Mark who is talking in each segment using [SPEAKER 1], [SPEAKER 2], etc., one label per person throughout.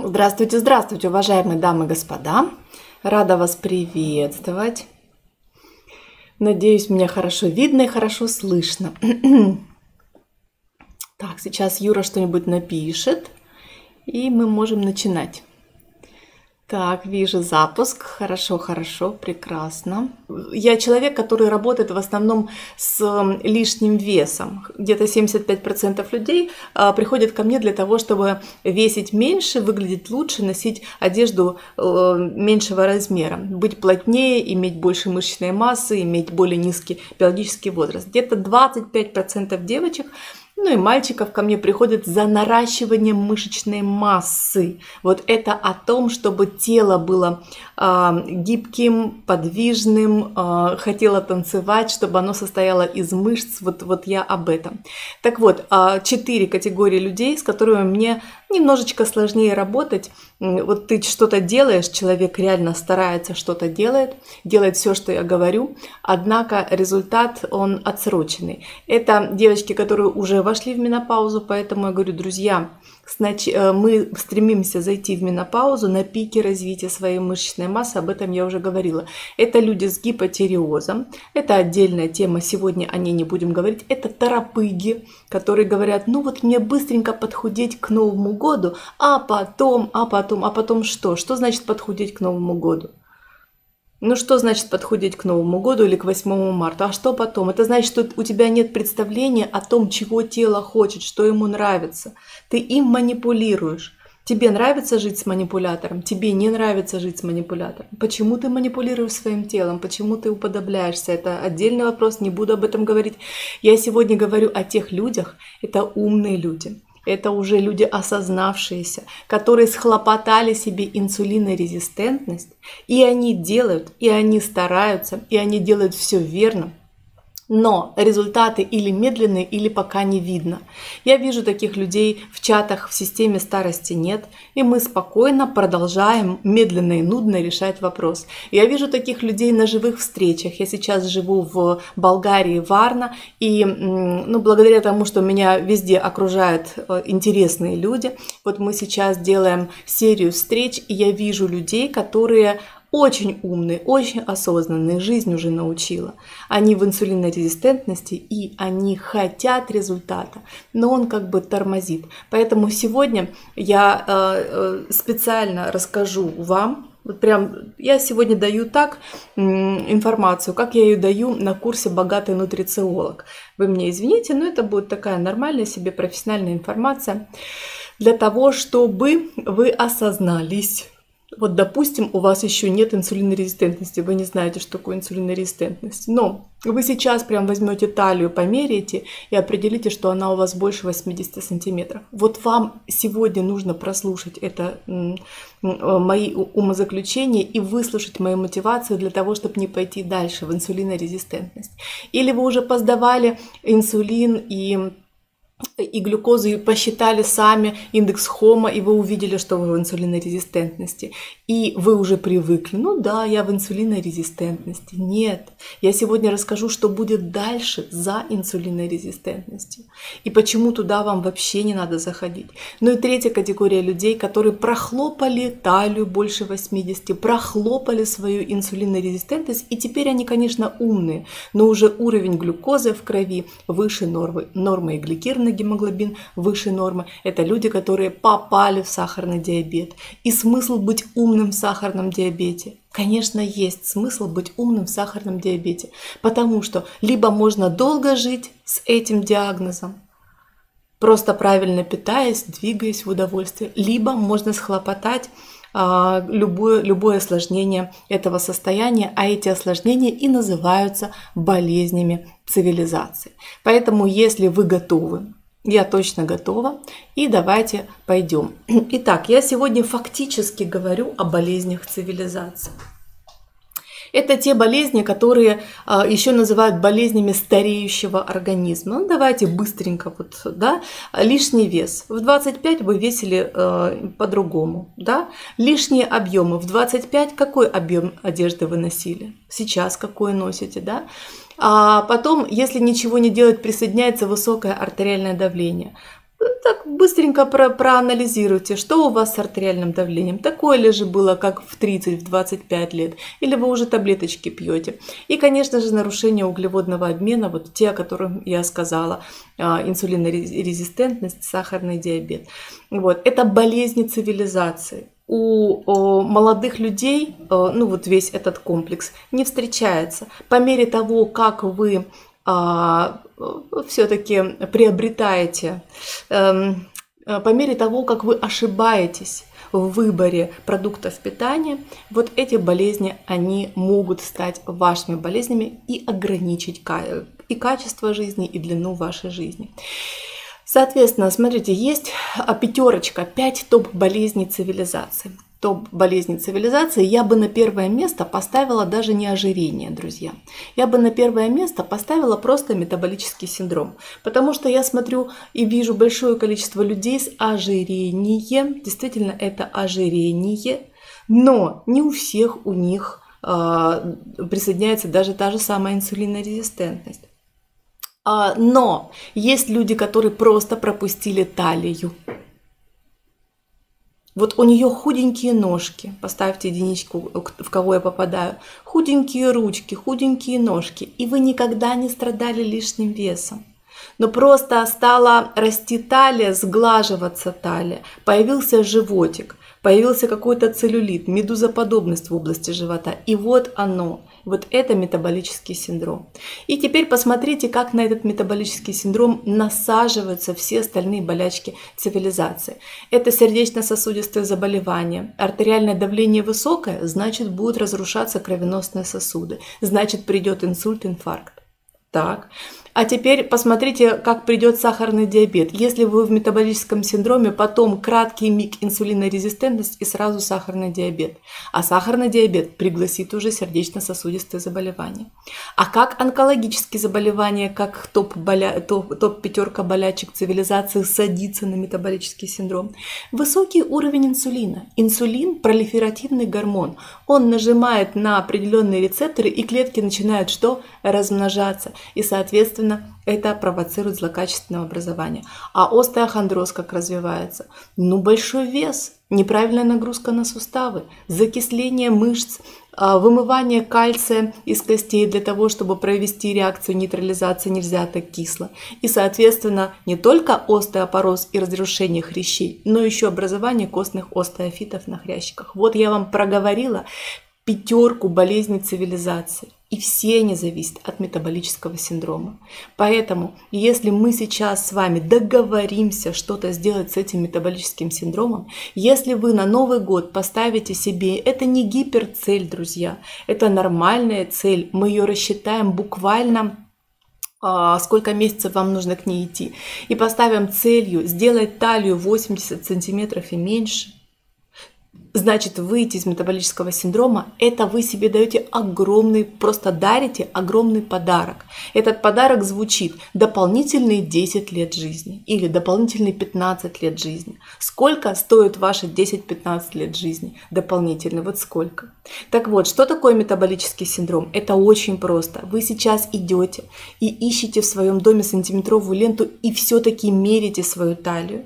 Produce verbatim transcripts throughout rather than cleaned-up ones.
[SPEAKER 1] Здравствуйте, здравствуйте, уважаемые дамы и господа. Рада вас приветствовать. Надеюсь, меня хорошо видно и хорошо слышно. Так, сейчас Юра что-нибудь напишет, и мы можем начинать. Так, вижу запуск. Хорошо, хорошо, прекрасно. Я человек, который работает в основном с лишним весом. Где-то семьдесят пять процентов людей а, приходят ко мне для того, чтобы весить меньше, выглядеть лучше, носить одежду а, меньшего размера, быть плотнее, иметь больше мышечной массы, иметь более низкий биологический возраст. Где-то двадцать пять процентов девочек, ну и мальчиков ко мне приходят за наращиванием мышечной массы. Вот это о том, чтобы тело было э, гибким, подвижным, э, хотело танцевать, чтобы оно состояло из мышц. Вот, вот я об этом. Так вот, четыре категории людей, с которыми мне немножечко сложнее работать. Вот ты что-то делаешь, человек реально старается, что-то делает, делает все, что я говорю, однако результат, он отсроченный. Это девочки, которые уже вошли в менопаузу, поэтому я говорю, друзья, мы стремимся зайти в менопаузу на пике развития своей мышечной массы, об этом я уже говорила. Это люди с гипотиреозом, это отдельная тема, сегодня о ней не будем говорить. Это торопыги, которые говорят, ну вот мне быстренько подхудеть к Новому году, а потом, а потом, а потом что? Что значит подхудеть к Новому году? Ну что значит подхудеть к Новому году или к восьмому марта? А что потом? Это значит, что у тебя нет представления о том, чего тело хочет, что ему нравится. Ты им манипулируешь. Тебе нравится жить с манипулятором, тебе не нравится жить с манипулятором. Почему ты манипулируешь своим телом? Почему ты уподобляешься? Это отдельный вопрос, не буду об этом говорить. Я сегодня говорю о тех людях, это умные люди. Это уже люди осознавшиеся, которые схлопотали себе инсулинорезистентность, и они делают, и они стараются, и они делают все верно. Но результаты или медленные, или пока не видно. Я вижу таких людей в чатах, в системе старости нет, и мы спокойно продолжаем медленно и нудно решать вопрос. Я вижу таких людей на живых встречах. Я сейчас живу в Болгарии, Варна, и ну, благодаря тому, что меня везде окружают интересные люди, вот мы сейчас делаем серию встреч, и я вижу людей, которые очень умные, очень осознанные, жизнь уже научила. Они в инсулинорезистентности, и они хотят результата, но он как бы тормозит. Поэтому сегодня я э, специально расскажу вам, вот прям я сегодня даю так информацию, как я ее даю на курсе «Богатый нутрициолог». Вы мне извините, но это будет такая нормальная себе профессиональная информация для того, чтобы вы осознались. Вот, допустим, у вас еще нет инсулинорезистентности, вы не знаете, что такое инсулинорезистентность, но вы сейчас прям возьмете талию, померяете и определите, что она у вас больше восьмидесяти сантиметров. Вот вам сегодня нужно прослушать это, мои умозаключения и выслушать мою мотивацию для того, чтобы не пойти дальше в инсулинорезистентность. Или вы уже поздавали инсулин и... и глюкозу, и посчитали сами индекс Хома, и вы увидели, что вы в инсулинорезистентности. И вы уже привыкли. Ну да, я в инсулинорезистентности. Нет. Я сегодня расскажу, что будет дальше за инсулинорезистентностью. И почему туда вам вообще не надо заходить. Ну и третья категория людей, которые прохлопали талию больше восьмидесяти, прохлопали свою инсулинорезистентность, и теперь они, конечно, умные, но уже уровень глюкозы в крови выше нормы, нормы и гликированный гемоглобин выше нормы. Это люди, которые попали в сахарный диабет. И смысл быть умным в сахарном диабете? Конечно, есть смысл быть умным в сахарном диабете, потому что либо можно долго жить с этим диагнозом, просто правильно питаясь, двигаясь в удовольствие, либо можно схлопотать а, любое, любое осложнение этого состояния, а эти осложнения и называются болезнями цивилизации. Поэтому, если вы готовы, я точно готова, и давайте пойдем. Итак, я сегодня фактически говорю о болезнях цивилизации. Это те болезни, которые а, еще называют болезнями стареющего организма. Ну, давайте быстренько, вот, да, лишний вес. В двадцать пять вы весили э, по-другому, да, лишние объемы. В двадцать пять какой объем одежды вы носили? Сейчас какой носите, да? А потом, если ничего не делать, присоединяется высокое артериальное давление. Так быстренько про проанализируйте, что у вас с артериальным давлением. Такое ли же было, как в тридцать-двадцать пять лет, или вы уже таблеточки пьете. И, конечно же, нарушение углеводного обмена, вот те, о которых я сказала, инсулинорезистентность, сахарный диабет. Вот. Это болезни цивилизации. У о, молодых людей, о, ну вот весь этот комплекс не встречается. По мере того, как вы а, все-таки приобретаете, а, по мере того, как вы ошибаетесь в выборе продуктов питания, вот эти болезни, они могут стать вашими болезнями и ограничить и качество жизни, и длину вашей жизни. Соответственно, смотрите, есть пятерочка, пять топ-болезней цивилизации. Топ-болезней цивилизации я бы на первое место поставила даже не ожирение, друзья. Я бы на первое место поставила просто метаболический синдром. Потому что я смотрю и вижу большое количество людей с ожирением. Действительно, это ожирение. Но не у всех у них э, присоединяется даже та же самая инсулинорезистентность. Но есть люди, которые просто пропустили талию. Вот у нее худенькие ножки, поставьте единичку, в кого я попадаю, худенькие ручки, худенькие ножки, и вы никогда не страдали лишним весом. Но просто стала расти талия, сглаживаться талия, появился животик, появился какой-то целлюлит, медузоподобность в области живота, и вот оно. Вот это метаболический синдром. И теперь посмотрите, как на этот метаболический синдром насаживаются все остальные болячки цивилизации. Это сердечно-сосудистые заболевания. Артериальное давление высокое, значит, будут разрушаться кровеносные сосуды. Значит, придет инсульт, инфаркт. Так. А теперь посмотрите, как придет сахарный диабет. Если вы в метаболическом синдроме, потом краткий миг инсулинорезистентность и сразу сахарный диабет. А сахарный диабет пригласит уже сердечно-сосудистые заболевания. А как онкологические заболевания, как топ-пятерка топ, топ болячек цивилизации садится на метаболический синдром? Высокий уровень инсулина. Инсулин – пролиферативный гормон. Он нажимает на определенные рецепторы, и клетки начинают что? Размножаться. И, соответственно, это провоцирует злокачественное образование. А остеохондроз как развивается? Ну, большой вес, неправильная нагрузка на суставы, закисление мышц, вымывание кальция из костей для того, чтобы провести реакцию нейтрализации, нельзя так кисло. И, соответственно, не только остеопороз и разрушение хрящей, но еще образование костных остеофитов на хрящиках. Вот я вам проговорила пятерку болезней цивилизации. И все они зависят от метаболического синдрома. Поэтому, если мы сейчас с вами договоримся что-то сделать с этим метаболическим синдромом, если вы на Новый год поставите себе, это не гиперцель, друзья, это нормальная цель, мы ее рассчитаем буквально, сколько месяцев вам нужно к ней идти, и поставим целью сделать талию восемьдесят сантиметров и меньше, значит, выйти из метаболического синдрома, это вы себе даете огромный, просто дарите огромный подарок. Этот подарок звучит дополнительные десять лет жизни или дополнительные пятнадцать лет жизни. Сколько стоят ваши десять-пятнадцать лет жизни дополнительно? Вот сколько? Так вот, что такое метаболический синдром? Это очень просто. Вы сейчас идете и ищете в своем доме сантиметровую ленту и все-таки мерите свою талию.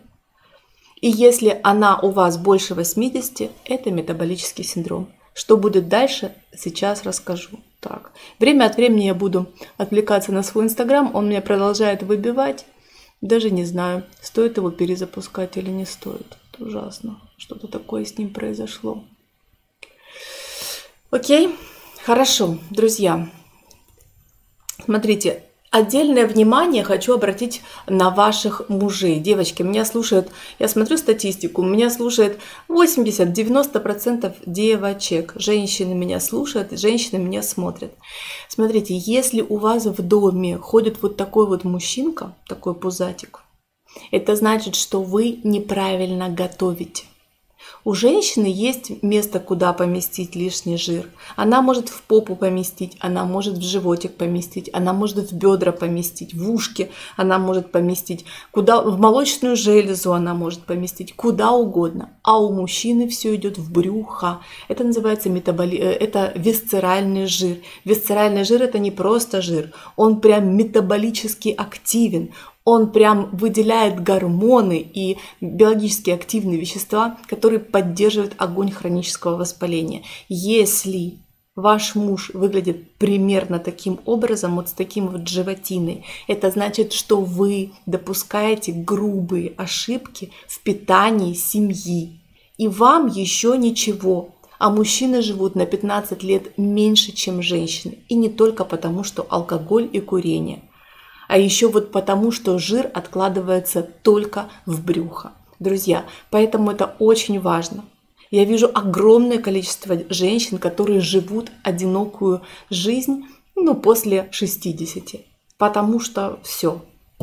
[SPEAKER 1] И если она у вас больше восьмидесяти, это метаболический синдром. Что будет дальше, сейчас расскажу. Так, время от времени я буду отвлекаться на свой инстаграм, он меня продолжает выбивать. Даже не знаю, стоит его перезапускать или не стоит. Это ужасно, что-то такое с ним произошло. Окей, хорошо, друзья. Смотрите. Отдельное внимание хочу обратить на ваших мужей. Девочки, меня слушают, я смотрю статистику, меня слушает восемьдесят-девяносто процентов девочек. Женщины меня слушают, женщины меня смотрят. Смотрите, если у вас в доме ходит вот такой вот мужчинка, такой пузатик, это значит, что вы неправильно готовите. У женщины есть место, куда поместить лишний жир. Она может в попу поместить, она может в животик поместить, она может в бедра поместить, в ушки она может поместить, куда, в молочную железу она может поместить, куда угодно. А у мужчины все идет в брюхо. Это называется метаболи... это висцеральный жир. Висцеральный жир – это не просто жир, он прям метаболически активен. Он прям выделяет гормоны и биологически активные вещества, которые поддерживают огонь хронического воспаления. Если ваш муж выглядит примерно таким образом, вот с таким вот животиной, это значит, что вы допускаете грубые ошибки в питании семьи. И вам еще ничего. А мужчины живут на пятнадцать лет меньше, чем женщины. И не только потому, что алкоголь и курение. А еще вот потому, что жир откладывается только в брюхо. Друзья, поэтому это очень важно. Я вижу огромное количество женщин, которые живут одинокую жизнь, ну, после шестидесяти. Потому что все.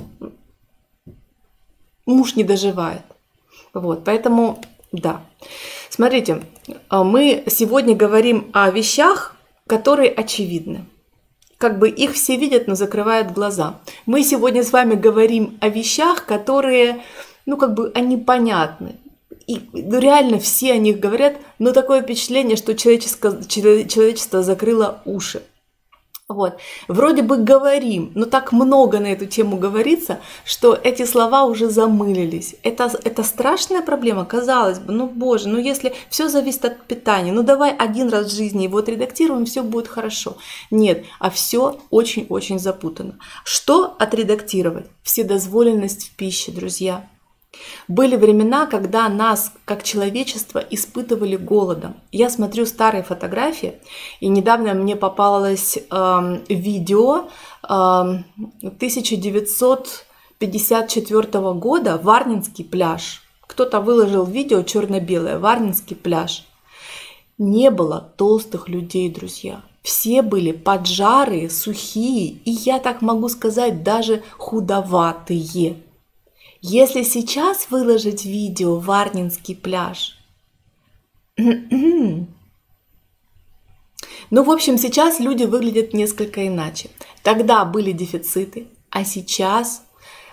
[SPEAKER 1] Муж не доживает. Вот, поэтому, да. Смотрите, мы сегодня говорим о вещах, которые очевидны. Как бы их все видят, но закрывают глаза. Мы сегодня с вами говорим о вещах, которые, ну, как бы, они понятны. И ну, реально все о них говорят, но такое впечатление, что человечество, человечество закрыло уши. Вот. Вроде бы говорим, но так много на эту тему говорится, что эти слова уже замылились. Это, это страшная проблема, казалось бы, ну боже, ну если все зависит от питания, ну давай один раз в жизни его отредактируем, все будет хорошо. Нет, а все очень-очень запутано. Что отредактировать? Вседозволенность в пище, друзья. Были времена, когда нас, как человечество, испытывали голодом. Я смотрю старые фотографии, и недавно мне попалось э, видео э, тысяча девятьсот пятьдесят четвёртого года, Варнинский пляж. Кто-то выложил видео черно-белое, Варнинский пляж. Не было толстых людей, друзья. Все были поджарые, сухие, и я так могу сказать, даже худоватые. Если сейчас выложить видео Варнинский пляж, ну, в общем, сейчас люди выглядят несколько иначе. Тогда были дефициты, а сейчас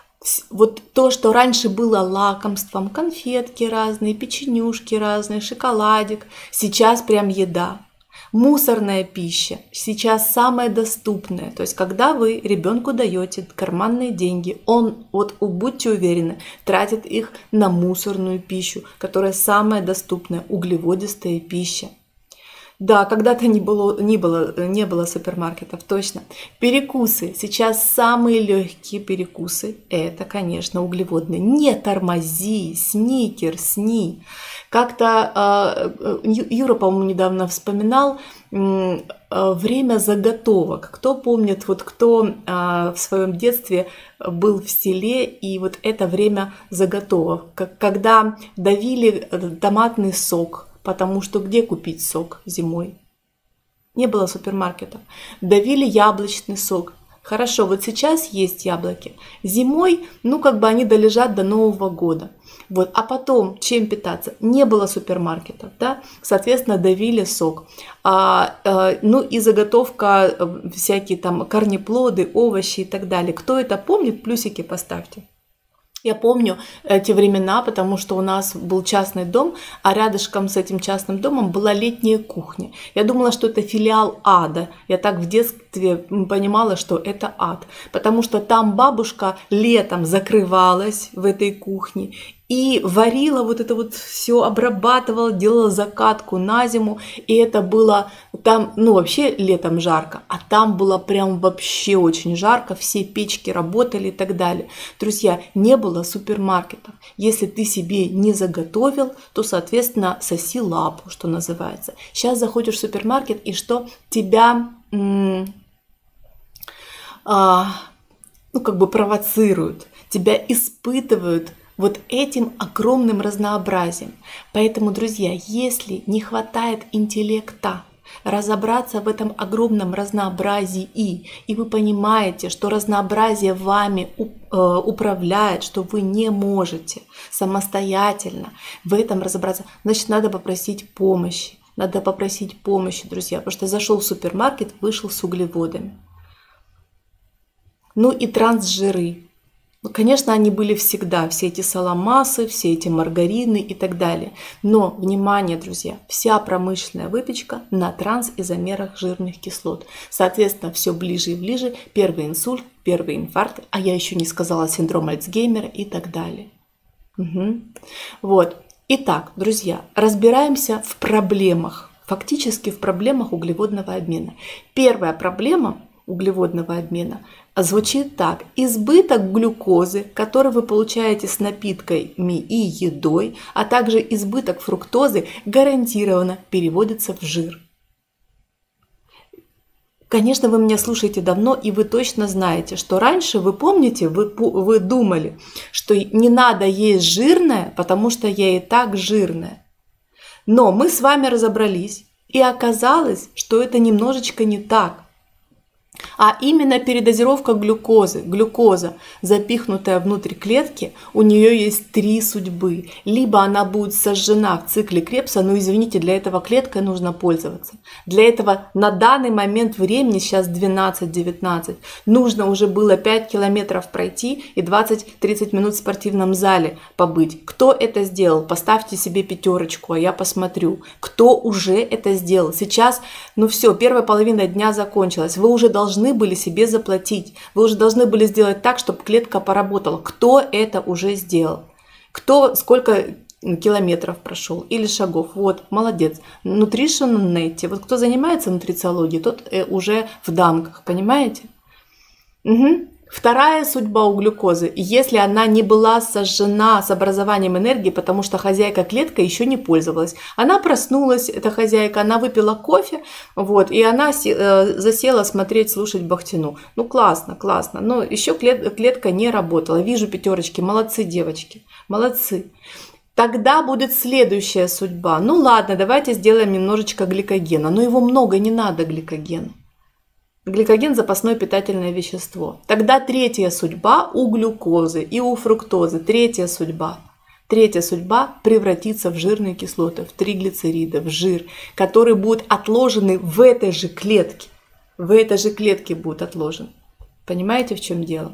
[SPEAKER 1] вот то, что раньше было лакомством, конфетки разные, печенюшки разные, шоколадик, сейчас прям еда. Мусорная пища сейчас самая доступная. То есть, когда вы ребенку даете карманные деньги, он, вот будьте уверены, тратит их на мусорную пищу, которая самая доступная, углеводистая пища. Да, когда-то не было, не было, не было супермаркетов, точно. Перекусы. Сейчас самые легкие перекусы – это, конечно, углеводные. Не тормози, сникерс, сни. Как-то э, Юра, по-моему, недавно вспоминал э, время заготовок. Кто помнит, вот кто э, в своем детстве был в селе, и вот это время заготовок, когда давили томатный сок, потому что где купить сок зимой? Не было супермаркетов. Давили яблочный сок. Хорошо, вот сейчас есть яблоки. Зимой, ну как бы они долежат до Нового года. Вот. А потом чем питаться? Не было супермаркетов, да? Соответственно, давили сок. А, а, ну и заготовка, всякие там корнеплоды, овощи и так далее. Кто это помнит, плюсики поставьте. Я помню эти времена, потому что у нас был частный дом, а рядышком с этим частным домом была летняя кухня. Я думала, что это филиал ада. Я так в детстве понимала, что это ад. Потому что там бабушка летом закрывалась в этой кухне и варила вот это вот все, обрабатывала, делала закатку на зиму. И это было там, ну вообще летом жарко, а там было прям вообще очень жарко, все печки работали и так далее. Друзья, не было супермаркетов. Если ты себе не заготовил, то, соответственно, соси лапу, что называется. Сейчас заходишь в супермаркет, и что? Тебя м- а, ну, как бы провоцируют, тебя испытывают вот этим огромным разнообразием. Поэтому, друзья, если не хватает интеллекта разобраться в этом огромном разнообразии, и вы понимаете, что разнообразие вами управляет, что вы не можете самостоятельно в этом разобраться, значит, надо попросить помощи. Надо попросить помощи, друзья, потому что зашел в супермаркет, вышел с углеводами. Ну и трансжиры. Ну, конечно, они были всегда, все эти саламасы, все эти маргарины и так далее. Но, внимание, друзья, вся промышленная выпечка на трансизомерах жирных кислот. Соответственно, все ближе и ближе первый инсульт, первый инфаркт, а я еще не сказала синдром Альцгеймера и так далее. Угу. Вот. Итак, друзья, разбираемся в проблемах, фактически в проблемах углеводного обмена. Первая проблема углеводного обмена звучит так. Избыток глюкозы, который вы получаете с напитками и едой, а также избыток фруктозы гарантированно переводится в жир. Конечно, вы меня слушаете давно, и вы точно знаете, что раньше, вы помните, вы, вы думали, что не надо есть жирное, потому что я и так жирная. Но мы с вами разобрались, и оказалось, что это немножечко не так. А именно передозировка глюкозы. Глюкоза, запихнутая внутрь клетки, у нее есть три судьбы. Либо она будет сожжена в цикле Кребса, но извините, для этого клеткой нужно пользоваться. Для этого на данный момент времени, сейчас двенадцать девятнадцать, нужно уже было пять километров пройти и двадцать-тридцать минут в спортивном зале побыть. Кто это сделал? Поставьте себе пятерочку, а я посмотрю. Кто уже это сделал? Сейчас, ну все, первая половина дня закончилась. Вы уже должны должны были себе заплатить. Вы уже должны были сделать так, чтобы клетка поработала. Кто это уже сделал? Кто сколько километров прошел или шагов? Вот, молодец. Nutrition Net. Вот кто занимается нутрициологией, тот уже в дамках, понимаете? Угу. Вторая судьба у глюкозы, если она не была сожжена с образованием энергии, потому что хозяйка клетка еще не пользовалась. Она проснулась, эта хозяйка, она выпила кофе, вот, и она засела смотреть, слушать Бахтину. Ну классно, классно, но еще клетка не работала. Вижу пятерочки, молодцы девочки, молодцы. Тогда будет следующая судьба. Ну ладно, давайте сделаем немножечко гликогена, но его много, не надо гликогена. Гликоген – запасное питательное вещество. Тогда третья судьба у глюкозы и у фруктозы. Третья судьба. Третья судьба – превратиться в жирные кислоты, в триглицериды, в жир, которые будут отложены в этой же клетке. В этой же клетке будут отложены. Понимаете, в чем дело?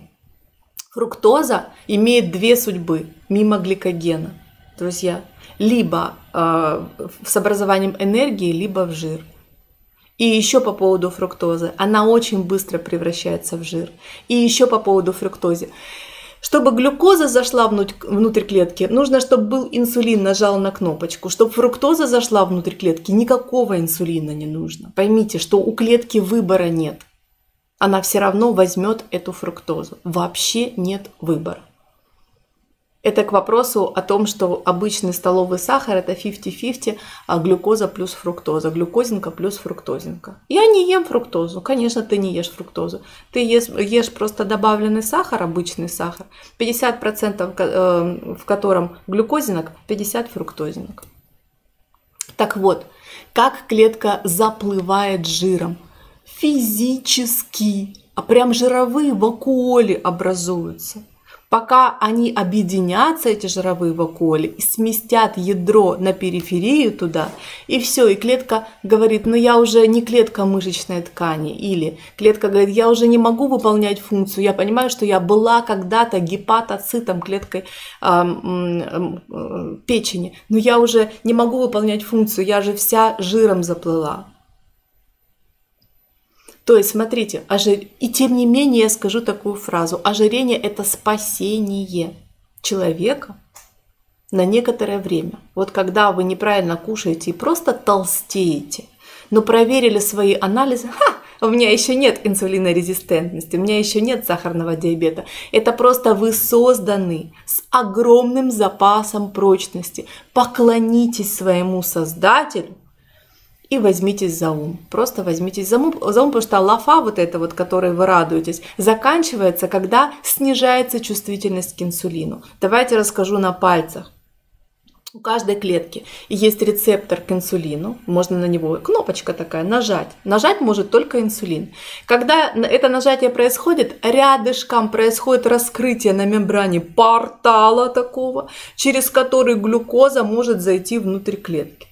[SPEAKER 1] Фруктоза имеет две судьбы мимо гликогена, друзья. Либо э, с образованием энергии, либо в жир. И еще по поводу фруктозы. Она очень быстро превращается в жир. И еще по поводу фруктозы. Чтобы глюкоза зашла внутрь клетки, нужно, чтобы был инсулин, нажал на кнопочку. Чтобы фруктоза зашла внутрь клетки, никакого инсулина не нужно. Поймите, что у клетки выбора нет. Она все равно возьмет эту фруктозу. Вообще нет выбора. Это к вопросу о том, что обычный столовый сахар это пятьдесят на пятьдесят, а глюкоза плюс фруктоза, глюкозинка плюс фруктозинка. Я не ем фруктозу, конечно, ты не ешь фруктозу. Ты ешь, ешь просто добавленный сахар, обычный сахар, пятьдесят процентов в котором глюкозинок, пятьдесят фруктозинок. Так вот, как клетка заплывает жиром? Физически, а прям жировые вакуоли образуются. Пока они объединятся, эти жировые вакуоли, и сместят ядро на периферию туда, и все, и клетка говорит, ну я уже не клетка мышечной ткани, или клетка говорит, я уже не могу выполнять функцию, я понимаю, что я была когда-то гепатоцитом, клеткой э, э, э, печени, но я уже не могу выполнять функцию, я же вся жиром заплыла. То есть, смотрите, ожир... и тем не менее я скажу такую фразу. Ожирение – это спасение человека на некоторое время. Вот когда вы неправильно кушаете и просто толстеете, но проверили свои анализы, ха, у меня еще нет инсулинорезистентности, у меня еще нет сахарного диабета. Это просто вы созданы с огромным запасом прочности. Поклонитесь своему Создателю. И возьмитесь за ум. Просто возьмитесь за ум, за ум, потому что лафа, вот эта вот, которой вы радуетесь, заканчивается, когда снижается чувствительность к инсулину. Давайте расскажу на пальцах. У каждой клетки есть рецептор к инсулину. Можно на него, кнопочка такая, нажать. Нажать может только инсулин. Когда это нажатие происходит, рядышком происходит раскрытие на мембране портала такого, через который глюкоза может зайти внутрь клетки.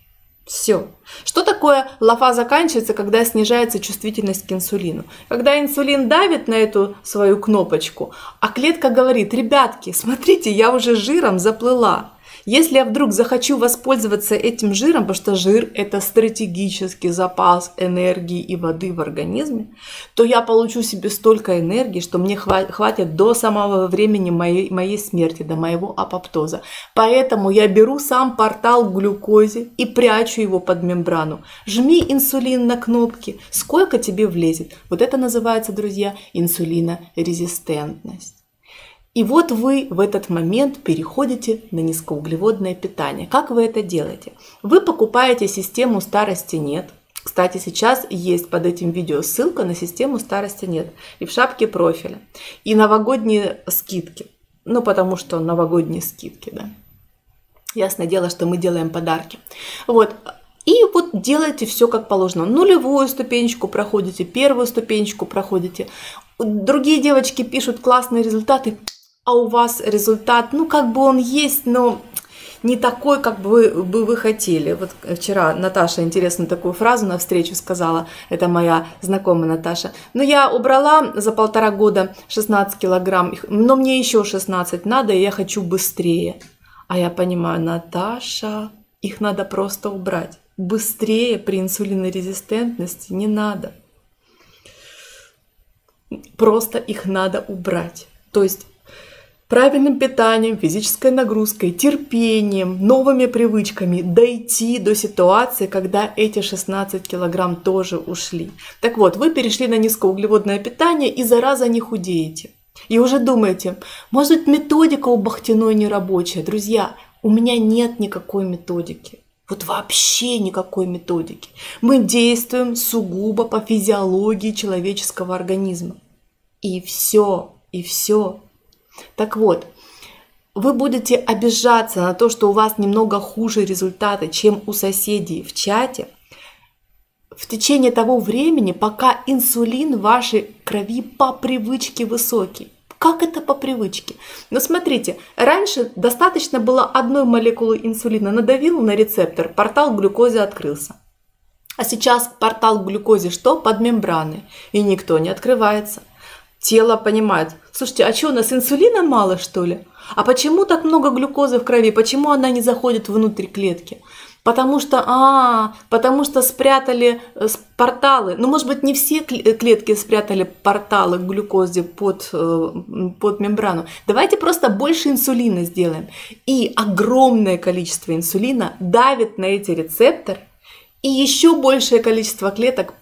[SPEAKER 1] Все. Что такое лафа заканчивается, когда снижается чувствительность к инсулину? Когда инсулин давит на эту свою кнопочку, а клетка говорит: ребятки, смотрите, я уже жиром заплыла. Если я вдруг захочу воспользоваться этим жиром, потому что жир – это стратегический запас энергии и воды в организме, то я получу себе столько энергии, что мне хватит до самого времени моей, моей смерти, до моего апоптоза. Поэтому я беру сам портал к глюкозе и прячу его под мембрану. Жми инсулин на кнопки, сколько тебе влезет. Вот это называется, друзья, инсулинорезистентность. И вот вы в этот момент переходите на низкоуглеводное питание. Как вы это делаете? Вы покупаете систему «Старости нет». Кстати, сейчас есть под этим видео ссылка на систему «Старости нет» и в шапке профиля. И новогодние скидки. Ну, потому что новогодние скидки, да. Ясное дело, что мы делаем подарки. Вот. И вот делаете все как положено. Нулевую ступенечку проходите, первую ступенечку проходите. Другие девочки пишут классные результаты, а у вас результат, ну, как бы он есть, но не такой, как бы вы, бы вы хотели. Вот вчера Наташа интересную такую фразу на встречу сказала, это моя знакомая Наташа. Но я убрала за полтора года шестнадцать килограмм, но мне еще шестнадцать надо, и я хочу быстрее. А я понимаю: Наташа, их надо просто убрать. Быстрее при инсулинорезистентности не надо. Просто их надо убрать. То есть правильным питанием, физической нагрузкой, терпением, новыми привычками дойти до ситуации, когда эти шестнадцать килограмм тоже ушли. Так вот, вы перешли на низкоуглеводное питание и зараза не худеете. И уже думаете: может, методика у Бахтиной не рабочая? Друзья, у меня нет никакой методики. Вот вообще никакой методики. Мы действуем сугубо по физиологии человеческого организма. И все, и все. Так вот, вы будете обижаться на то, что у вас немного хуже результаты, чем у соседей в чате, в течение того времени, пока инсулин в вашей крови по привычке высокий. Как это по привычке? Ну смотрите, раньше достаточно было одной молекулы инсулина. Надавил на рецептор, портал к глюкозе открылся. А сейчас портал к глюкозе что? Под мембраной. И никто не открывается. Тело понимает: слушайте, а что, у нас инсулина мало, что ли? А почему так много глюкозы в крови? Почему она не заходит внутрь клетки? Потому что, а, потому что спрятали порталы. Ну, может быть, не все клетки спрятали порталы к глюкозе под, под мембрану. Давайте просто больше инсулина сделаем. И огромное количество инсулина давит на эти рецепторы, и еще большее количество клеток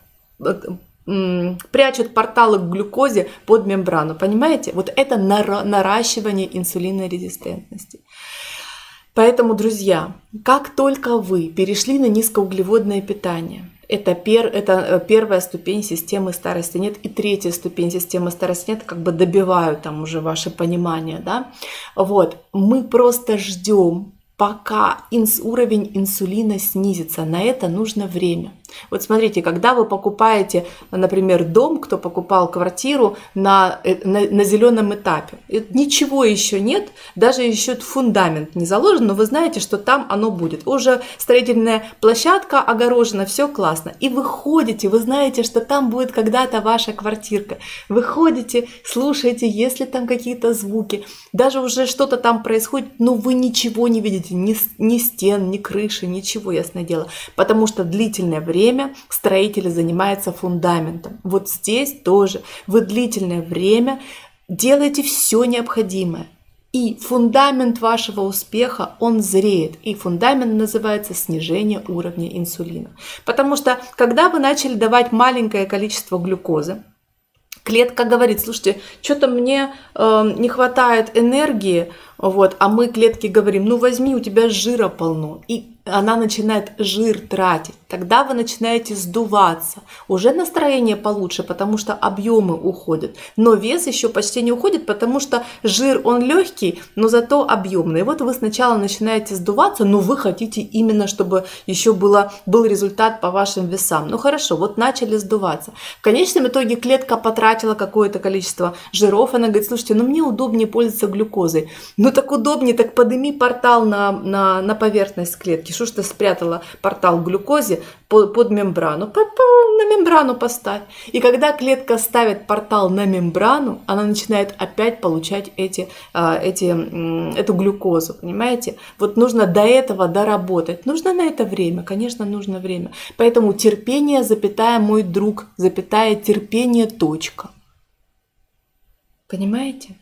[SPEAKER 1] прячут порталы к глюкозе под мембрану. Понимаете? Вот это наращивание инсулинорезистентности. Поэтому, друзья, как только вы перешли на низкоуглеводное питание, это, пер, это первая ступень системы «Старости нет», и третья ступень системы «Старости нет», как бы добивают там уже ваше понимание, да? Вот, мы просто ждем, пока инс, уровень инсулина снизится. На это нужно время. Вот смотрите, когда вы покупаете, например, дом, кто покупал квартиру на, на, на зеленом этапе, ничего еще нет, даже еще фундамент не заложен, но вы знаете, что там оно будет. Уже строительная площадка огорожена, все классно. И вы ходите, вы знаете, что там будет когда-то ваша квартирка. Вы ходите, слушаете, если там какие-то звуки, даже уже что-то там происходит, но вы ничего не видите, ни, ни стен, ни крыши, ничего, ясное дело, потому что длительное время Время строители занимаются фундаментом. Вот здесь тоже вы длительное время делаете все необходимое. И фундамент вашего успеха, он зреет. И фундамент называется снижение уровня инсулина. Потому что, когда вы начали давать маленькое количество глюкозы, клетка говорит: слушайте, что-то мне э, не хватает энергии, вот, а мы клетке говорим: ну возьми, у тебя жира полно. И она начинает жир тратить. Тогда вы начинаете сдуваться. Уже настроение получше, потому что объемы уходят. Но вес еще почти не уходит, потому что жир, он легкий, но зато объемный. И вот вы сначала начинаете сдуваться, но вы хотите именно, чтобы еще было, был результат по вашим весам. Ну хорошо, вот начали сдуваться. В конечном итоге клетка потратила какое-то количество жиров. Она говорит: слушайте, ну мне удобнее пользоваться глюкозой. Но Ну так удобнее, так подними портал на, на, на поверхность клетки. Что ж ты спрятала портал в глюкозе под, под мембрану? По, по, на мембрану поставь. И когда клетка ставит портал на мембрану, она начинает опять получать эти, эти, эту глюкозу, понимаете? Вот нужно до этого доработать. Нужно на это время, конечно, нужно время. Поэтому терпение, запятая, мой друг, запятая, терпение, точка. Понимаете?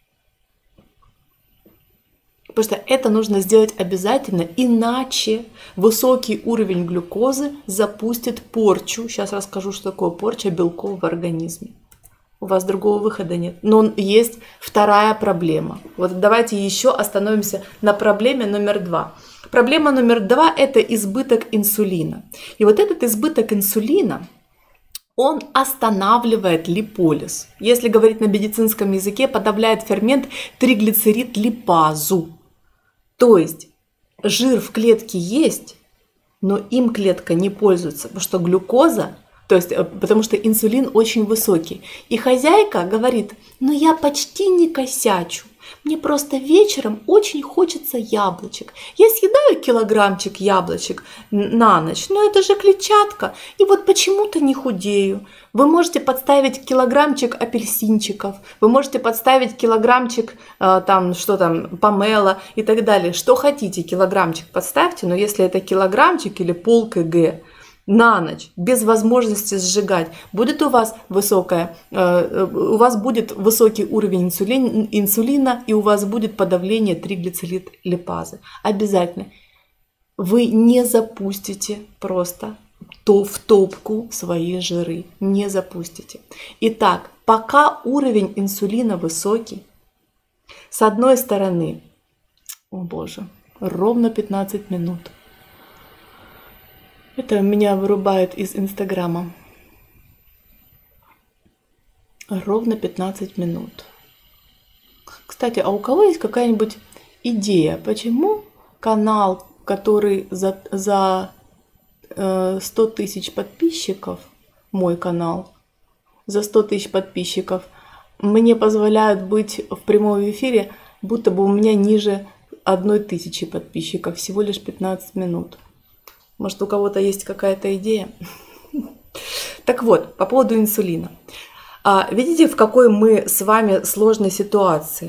[SPEAKER 1] Потому что это нужно сделать обязательно, иначе высокий уровень глюкозы запустит порчу. Сейчас расскажу, что такое порча белков в организме. У вас другого выхода нет. Но есть вторая проблема. Вот давайте еще остановимся на проблеме номер два. Проблема номер два – это избыток инсулина. И вот этот избыток инсулина, он останавливает липолиз. Если говорить на медицинском языке, подавляет фермент триглицерид-липазу. То есть жир в клетке есть, но им клетка не пользуется, потому что глюкоза, то есть потому что инсулин очень высокий. И хозяйка говорит: ну я почти не косячу, мне просто вечером очень хочется яблочек. Я съедаю килограммчик яблочек на ночь, но это же клетчатка, и вот почему-то не худею. Вы можете подставить килограммчик апельсинчиков, вы можете подставить килограммчик там, что там, помело и так далее. Что хотите, килограммчик подставьте, но если это килограммчик или пол кг на ночь, без возможности сжигать, будет у вас высокая, у вас будет высокий уровень инсулин, инсулина, и у вас будет подавление триглицерид-липазы. Обязательно. Вы не запустите просто то в топку свои жиры. Не запустите. Итак, пока уровень инсулина высокий, с одной стороны, о боже, ровно пятнадцать минут. Это меня вырубает из Инстаграма. Ровно пятнадцать минут. Кстати, а у кого есть какая-нибудь идея, почему канал, который за, за э, сто тысяч подписчиков, мой канал, за сто тысяч подписчиков, мне позволяют быть в прямом эфире, будто бы у меня ниже одной тысячи подписчиков, всего лишь пятнадцать минут. Может, у кого-то есть какая-то идея? Так вот, по поводу инсулина. Видите, в какой мы с вами сложной ситуации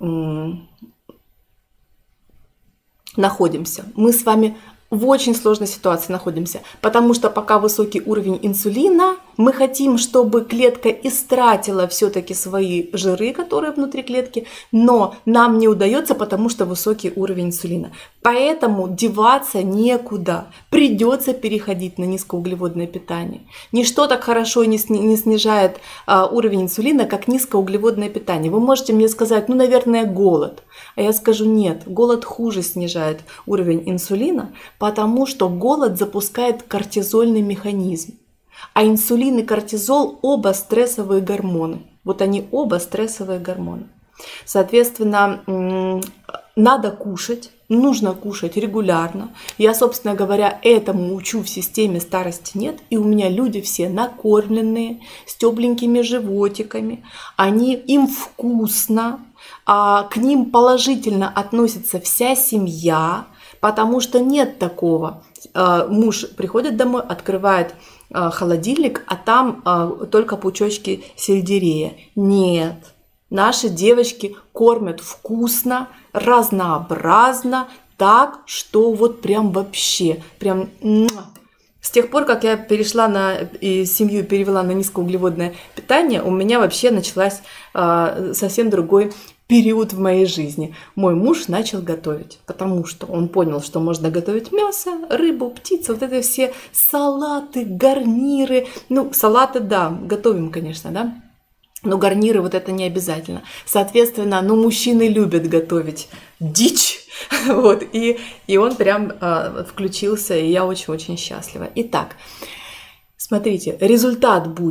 [SPEAKER 1] находимся? Мы с вами в очень сложной ситуации находимся, потому что пока высокий уровень инсулина, мы хотим, чтобы клетка истратила все-таки свои жиры, которые внутри клетки, но нам не удается, потому что высокий уровень инсулина. Поэтому деваться некуда, придется переходить на низкоуглеводное питание. Ничто так хорошо не снижает уровень инсулина, как низкоуглеводное питание. Вы можете мне сказать, ну, наверное, голод. А я скажу, нет, голод хуже снижает уровень инсулина, потому что голод запускает кортизольный механизм. А инсулин и кортизол оба стрессовые гормоны. Вот они оба стрессовые гормоны. Соответственно, надо кушать, нужно кушать регулярно. Я, собственно говоря, этому учу в системе старости нет. И у меня люди все накормленные, с тепленькими животиками. Они, им вкусно, а к ним положительно относится вся семья, потому что нет такого. Муж приходит домой, открывает холодильник, а там только пучочки сельдерея. Нет. Наши девочки кормят вкусно, разнообразно, так, что вот прям вообще, прям... С тех пор, как я перешла на и семью перевела на низкоуглеводное питание, у меня вообще началась а, совсем другой период в моей жизни. Мой муж начал готовить, потому что он понял, что можно готовить мясо, рыбу, птицу, вот это все салаты, гарниры. Ну, салаты, да, готовим, конечно, да. Но гарниры вот это не обязательно. Соответственно, ну, мужчины любят готовить дичь. Вот, и, и он прям э, включился, и я очень-очень счастлива. Итак, смотрите, результат будет.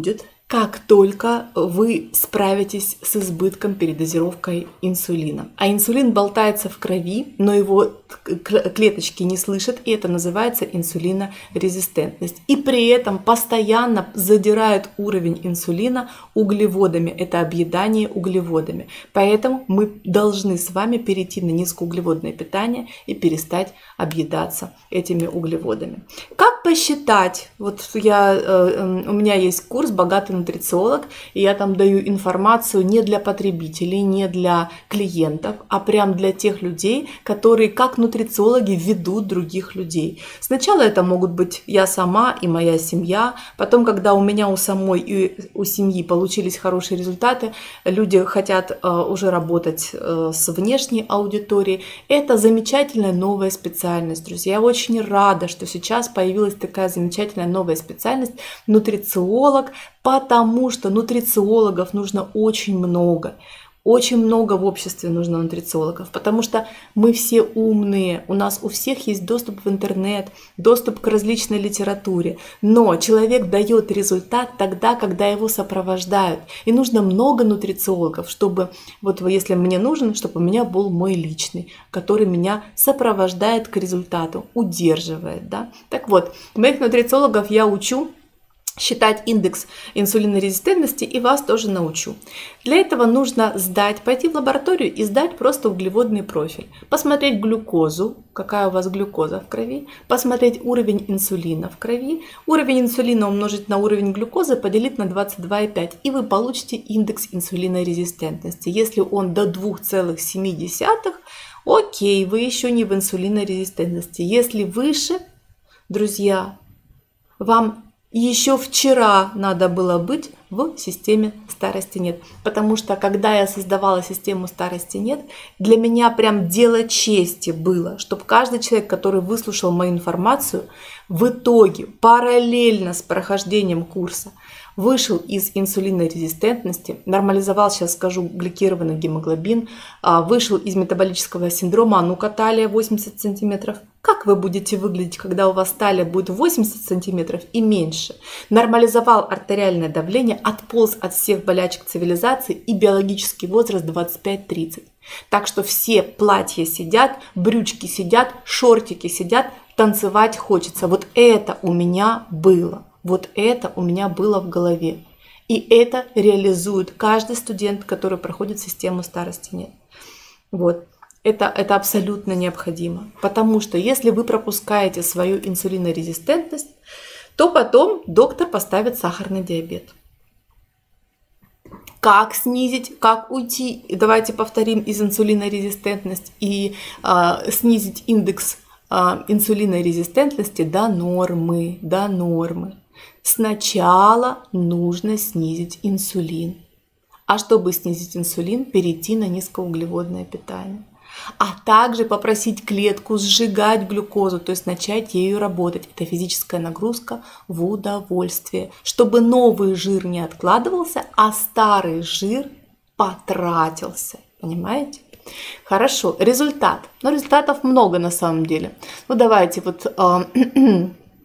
[SPEAKER 1] как только вы справитесь с избытком передозировкой инсулина. А инсулин болтается в крови, но его клеточки не слышат, и это называется инсулинорезистентность. И при этом постоянно задирают уровень инсулина углеводами. Это объедание углеводами. Поэтому мы должны с вами перейти на низкоуглеводное питание и перестать объедаться этими углеводами. Как посчитать? Вот я, у меня есть курс «Богатый нутрициолог», и я там даю информацию не для потребителей, не для клиентов, а прям для тех людей, которые как нутрициологи ведут других людей. Сначала это могут быть я сама и моя семья, потом, когда у меня у самой и у семьи получились хорошие результаты, люди хотят уже работать с внешней аудиторией. Это замечательная новая специальность, друзья. Я очень рада, что сейчас появилась такая замечательная новая специальность – нутрициолог, потому что нутрициологов нужно очень много. Очень много в обществе нужно нутрициологов, потому что мы все умные, у нас у всех есть доступ в интернет, доступ к различной литературе, но человек дает результат тогда, когда его сопровождают. И нужно много нутрициологов, чтобы, вот если мне нужен, чтобы у меня был мой личный, который меня сопровождает к результату, удерживает. Да? Так вот, моих нутрициологов я учу считать индекс инсулинорезистентности, и вас тоже научу. Для этого нужно сдать, пойти в лабораторию и сдать просто углеводный профиль. Посмотреть глюкозу, какая у вас глюкоза в крови, посмотреть уровень инсулина в крови, уровень инсулина умножить на уровень глюкозы, поделить на двадцать два и пять, и вы получите индекс инсулинорезистентности. Если он до двух целых семи десятых, окей, вы еще не в инсулинорезистентности. Если выше, друзья, вам еще вчера надо было быть в системе «Старости нет». Потому что, когда я создавала систему «Старости нет», для меня прям дело чести было, чтобы каждый человек, который выслушал мою информацию, в итоге параллельно с прохождением курса вышел из инсулинорезистентности, нормализовал, сейчас скажу, гликированный гемоглобин, вышел из метаболического синдрома, а ну-ка, талия восемьдесят сантиметров. Как вы будете выглядеть, когда у вас талия будет восемьдесят сантиметров и меньше? Нормализовал артериальное давление, отполз от всех болячек цивилизации и биологический возраст двадцать пять тридцать. Так что все платья сидят, брючки сидят, шортики сидят, танцевать хочется. Вот это у меня было. Вот это у меня было в голове. И это реализует каждый студент, который проходит систему «Старости нет». Вот. Это, это абсолютно необходимо. Потому что если вы пропускаете свою инсулинорезистентность, то потом доктор поставит сахарный диабет. Как снизить, как уйти, давайте повторим, из инсулинорезистентности и э, снизить индекс э, инсулинорезистентности до нормы, до нормы. Сначала нужно снизить инсулин. А чтобы снизить инсулин, перейти на низкоуглеводное питание. А также попросить клетку сжигать глюкозу, то есть начать ею работать. Это физическая нагрузка в удовольствие, чтобы новый жир не откладывался, а старый жир потратился. Понимаете? Хорошо, результат. Но результатов много на самом деле. Ну давайте вот... Э,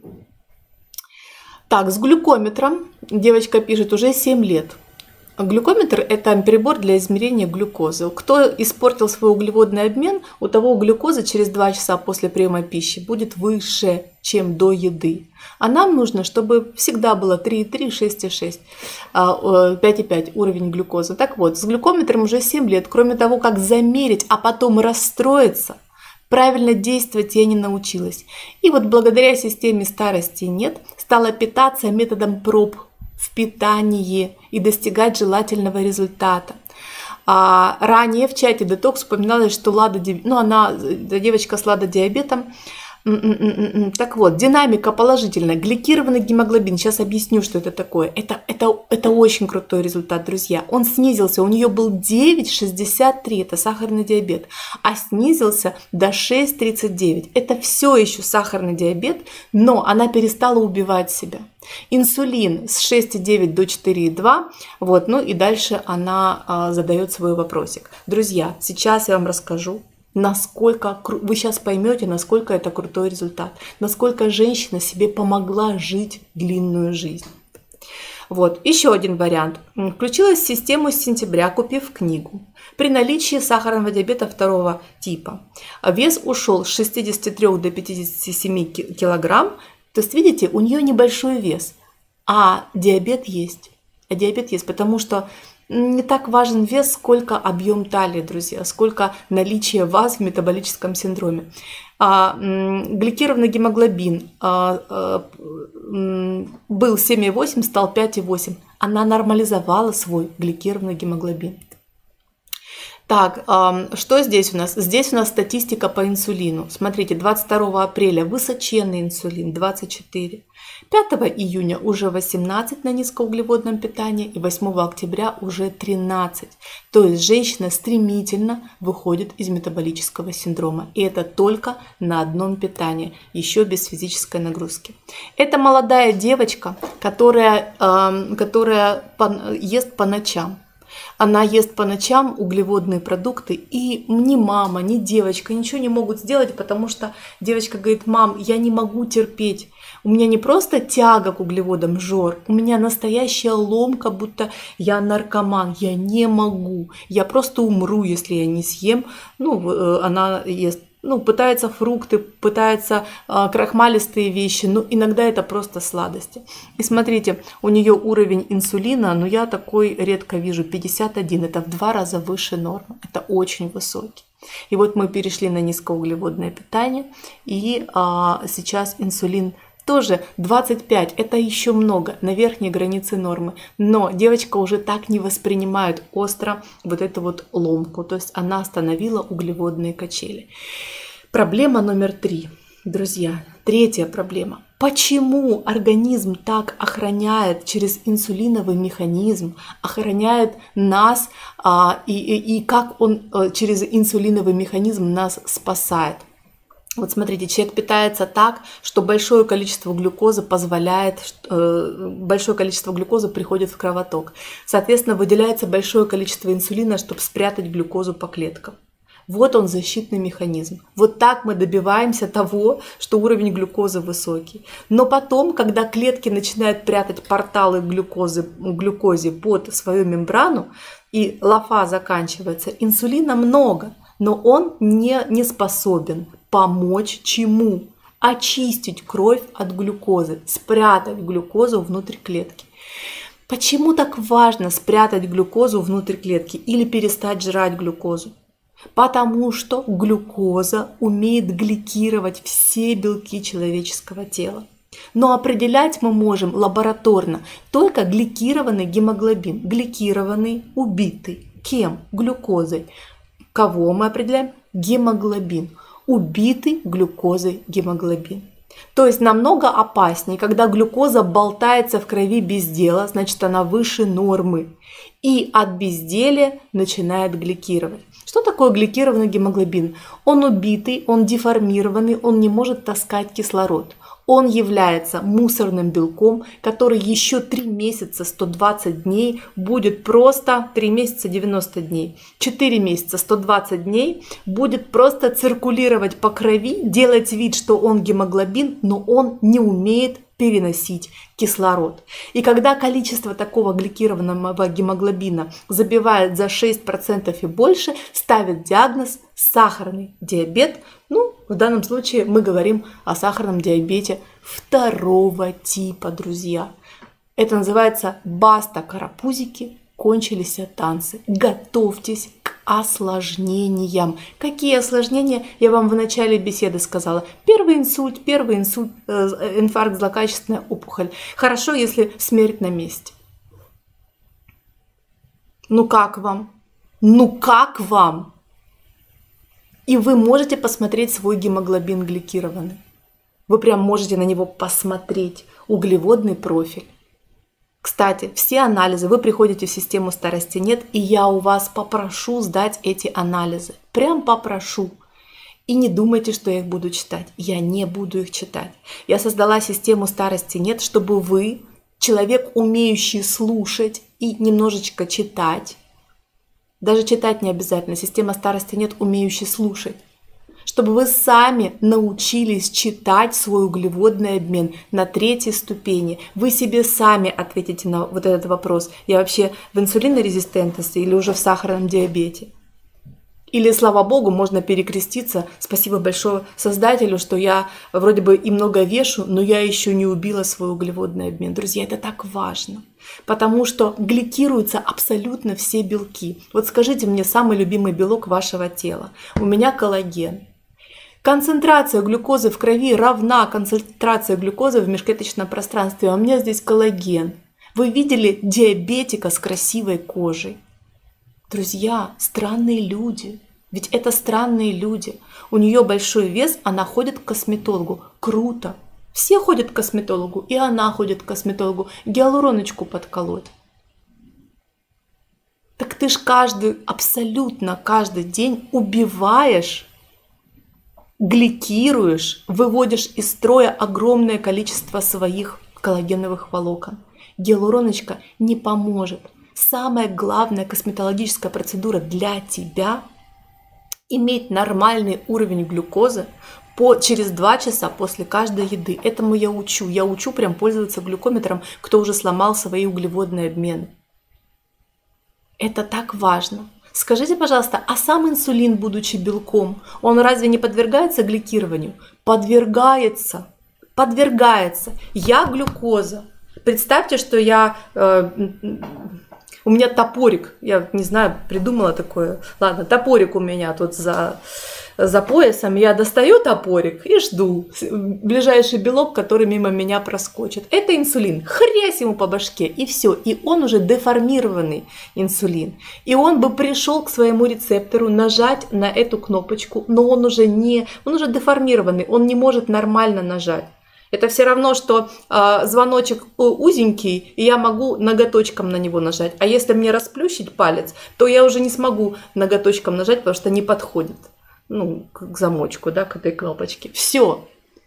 [SPEAKER 1] так, с глюкометром девочка пишет уже семь лет. Глюкометр – это прибор для измерения глюкозы. Кто испортил свой углеводный обмен, у того глюкоза через два часа после приема пищи будет выше, чем до еды. А нам нужно, чтобы всегда было три и три, шесть и шесть, пять и пять уровень глюкозы. Так вот, с глюкометром уже семь лет. Кроме того, как замерить, а потом расстроиться, правильно действовать я не научилась. И вот благодаря системе «Старости нет» стала питаться методом проб в питании и достигать желательного результата. А ранее в чате Детокс упоминалось, что Лада, ну она, девочка с ладодиабетом. Так вот, динамика положительная, гликированный гемоглобин, сейчас объясню, что это такое. Это, это, это очень крутой результат, друзья. Он снизился, у нее был девять шестьдесят три, это сахарный диабет, а снизился до шесть тридцать девять. Это все еще сахарный диабет, но она перестала убивать себя. Инсулин с шесть и девять до четыре и два, вот, ну и дальше она а, задает свой вопросик. Друзья, сейчас я вам расскажу, насколько вы сейчас поймете, насколько это крутой результат, насколько женщина себе помогла жить длинную жизнь. Вот, еще один вариант. Включилась в систему с сентября, купив книгу. При наличии сахарного диабета второго типа. Вес ушел с шестидесяти трёх до пятидесяти семи килограмм. То есть, видите, у нее небольшой вес, а диабет есть. А диабет есть, потому что не так важен вес, сколько объем талии, друзья, сколько наличие ваз в метаболическом синдроме. А, гликированный гемоглобин а, а, был семь и восемь, стал пять и восемь. Она нормализовала свой гликированный гемоглобин. Так, что здесь у нас? Здесь у нас статистика по инсулину. Смотрите, двадцать второго апреля высоченный инсулин двадцать четыре. пятого июня уже восемнадцать на низкоуглеводном питании и восьмого октября уже тринадцать. То есть женщина стремительно выходит из метаболического синдрома. И это только на одном питании, еще без физической нагрузки. Это молодая девочка, которая, которая ест по ночам. Она ест по ночам углеводные продукты, и ни мама, ни девочка ничего не могут сделать, потому что девочка говорит: мам, я не могу терпеть. У меня не просто тяга к углеводам, жор, у меня настоящая ломка, будто я наркоман, я не могу, я просто умру, если я не съем. Ну, она ест, ну, пытается фрукты, пытается э, крахмалистые вещи, но иногда это просто сладости. И смотрите, у нее уровень инсулина, ну, я такой редко вижу, пятьдесят один, это в два раза выше нормы, это очень высокий. И вот мы перешли на низкоуглеводное питание, и а, сейчас инсулин тоже двадцать пять, это еще много, на верхней границе нормы. Но девочка уже так не воспринимает остро вот эту вот ломку, то есть она остановила углеводные качели. Проблема номер три, друзья, третья проблема. Почему организм так охраняет через инсулиновый механизм, охраняет нас, а, и, и, и как он а, через инсулиновый механизм нас спасает? Вот смотрите, человек питается так, что большое количество глюкозы позволяет, э, большое количество глюкозы приходит в кровоток. Соответственно, выделяется большое количество инсулина, чтобы спрятать глюкозу по клеткам. Вот он, защитный механизм. Вот так мы добиваемся того, что уровень глюкозы высокий. Но потом, когда клетки начинают прятать порталы глюкозы, глюкозе под свою мембрану, и лафа заканчивается, инсулина много, но он не, не способен помочь чему? Очистить кровь от глюкозы, спрятать глюкозу внутрь клетки. Почему так важно спрятать глюкозу внутрь клетки или перестать жрать глюкозу? Потому что глюкоза умеет гликировать все белки человеческого тела. Но определять мы можем лабораторно только гликированный гемоглобин. Гликированный, убитый. Кем? Глюкозой. Кого мы определяем? Гемоглобин. Убитый глюкозой гемоглобин. То есть намного опаснее, когда глюкоза болтается в крови без дела, значит она выше нормы. И от безделия начинает гликировать. Что такое гликированный гемоглобин? Он убитый, он деформированный, он не может таскать кислород. Он является мусорным белком, который еще три месяца, сто двадцать дней будет просто, три месяца девяносто дней, четыре месяца сто двадцать дней будет просто циркулировать по крови, делать вид, что он гемоглобин, но он не умеет переносить кислород. И когда количество такого гликированного гемоглобина забивает за шесть процентов и больше, ставят диагноз сахарный диабет. Ну, в данном случае мы говорим о сахарном диабете второго типа, друзья. Это называется баста, карапузики, кончились танцы. Готовьтесь к осложнениям. Какие осложнения? Я вам в начале беседы сказала. Первый инсульт, первый инсульт, э, инфаркт, злокачественная опухоль. Хорошо, если смерть на месте. Ну как вам? Ну как вам? И вы можете посмотреть свой гемоглобин гликированный. Вы прям можете на него посмотреть. Углеводный профиль. Кстати, все анализы, вы приходите в систему старости нет, и я у вас попрошу сдать эти анализы. Прям попрошу. И не думайте, что я их буду читать. Я не буду их читать. Я создала систему старости нет, чтобы вы, человек, умеющий слушать и немножечко читать, даже читать не обязательно, система старости нет, умеющий слушать, чтобы вы сами научились читать свой углеводный обмен на третьей ступени. Вы себе сами ответите на вот этот вопрос. Я вообще в инсулинорезистентности или уже в сахарном диабете? Или, слава богу, можно перекреститься. Спасибо большое Создателю, что я вроде бы и много вешу, но я еще не убила свой углеводный обмен. Друзья, это так важно, потому что гликируются абсолютно все белки. Вот скажите мне самый любимый белок вашего тела. У меня коллаген. Концентрация глюкозы в крови равна концентрации глюкозы в межклеточном пространстве, а у меня здесь коллаген. Вы видели диабетика с красивой кожей? Друзья, странные люди. Ведь это странные люди. У нее большой вес, она ходит к косметологу. Круто. Все ходят к косметологу, и она ходит к косметологу. Гиалуроночку подколоть. Так ты ж каждый, абсолютно каждый день убиваешь, гликируешь, выводишь из строя огромное количество своих коллагеновых волокон. Гиалуроночка не поможет. Самая главная косметологическая процедура для тебя – иметь нормальный уровень глюкозы по, через два часа после каждой еды. Этому я учу. Я учу прям пользоваться глюкометром, кто уже сломал свои углеводные обмены. Это так важно. Скажите, пожалуйста, а сам инсулин, будучи белком, он разве не подвергается гликированию? Подвергается. Подвергается. Я глюкоза. Представьте, что я... Э, У меня топорик, я не знаю, придумала такое. Ладно, топорик у меня тут за, за поясом. Я достаю топорик и жду ближайший белок, который мимо меня проскочит. Это инсулин. Хрясь ему по башке, и все. И он уже деформированный инсулин. И он бы пришел к своему рецептору, нажать на эту кнопочку, но он уже не, он уже деформированный, он не может нормально нажать. Это все равно, что э, звоночек узенький, и я могу ноготочком на него нажать. А если мне расплющить палец, то я уже не смогу ноготочком нажать, потому что не подходит, ну, к замочку, да, к этой кнопочке. Все.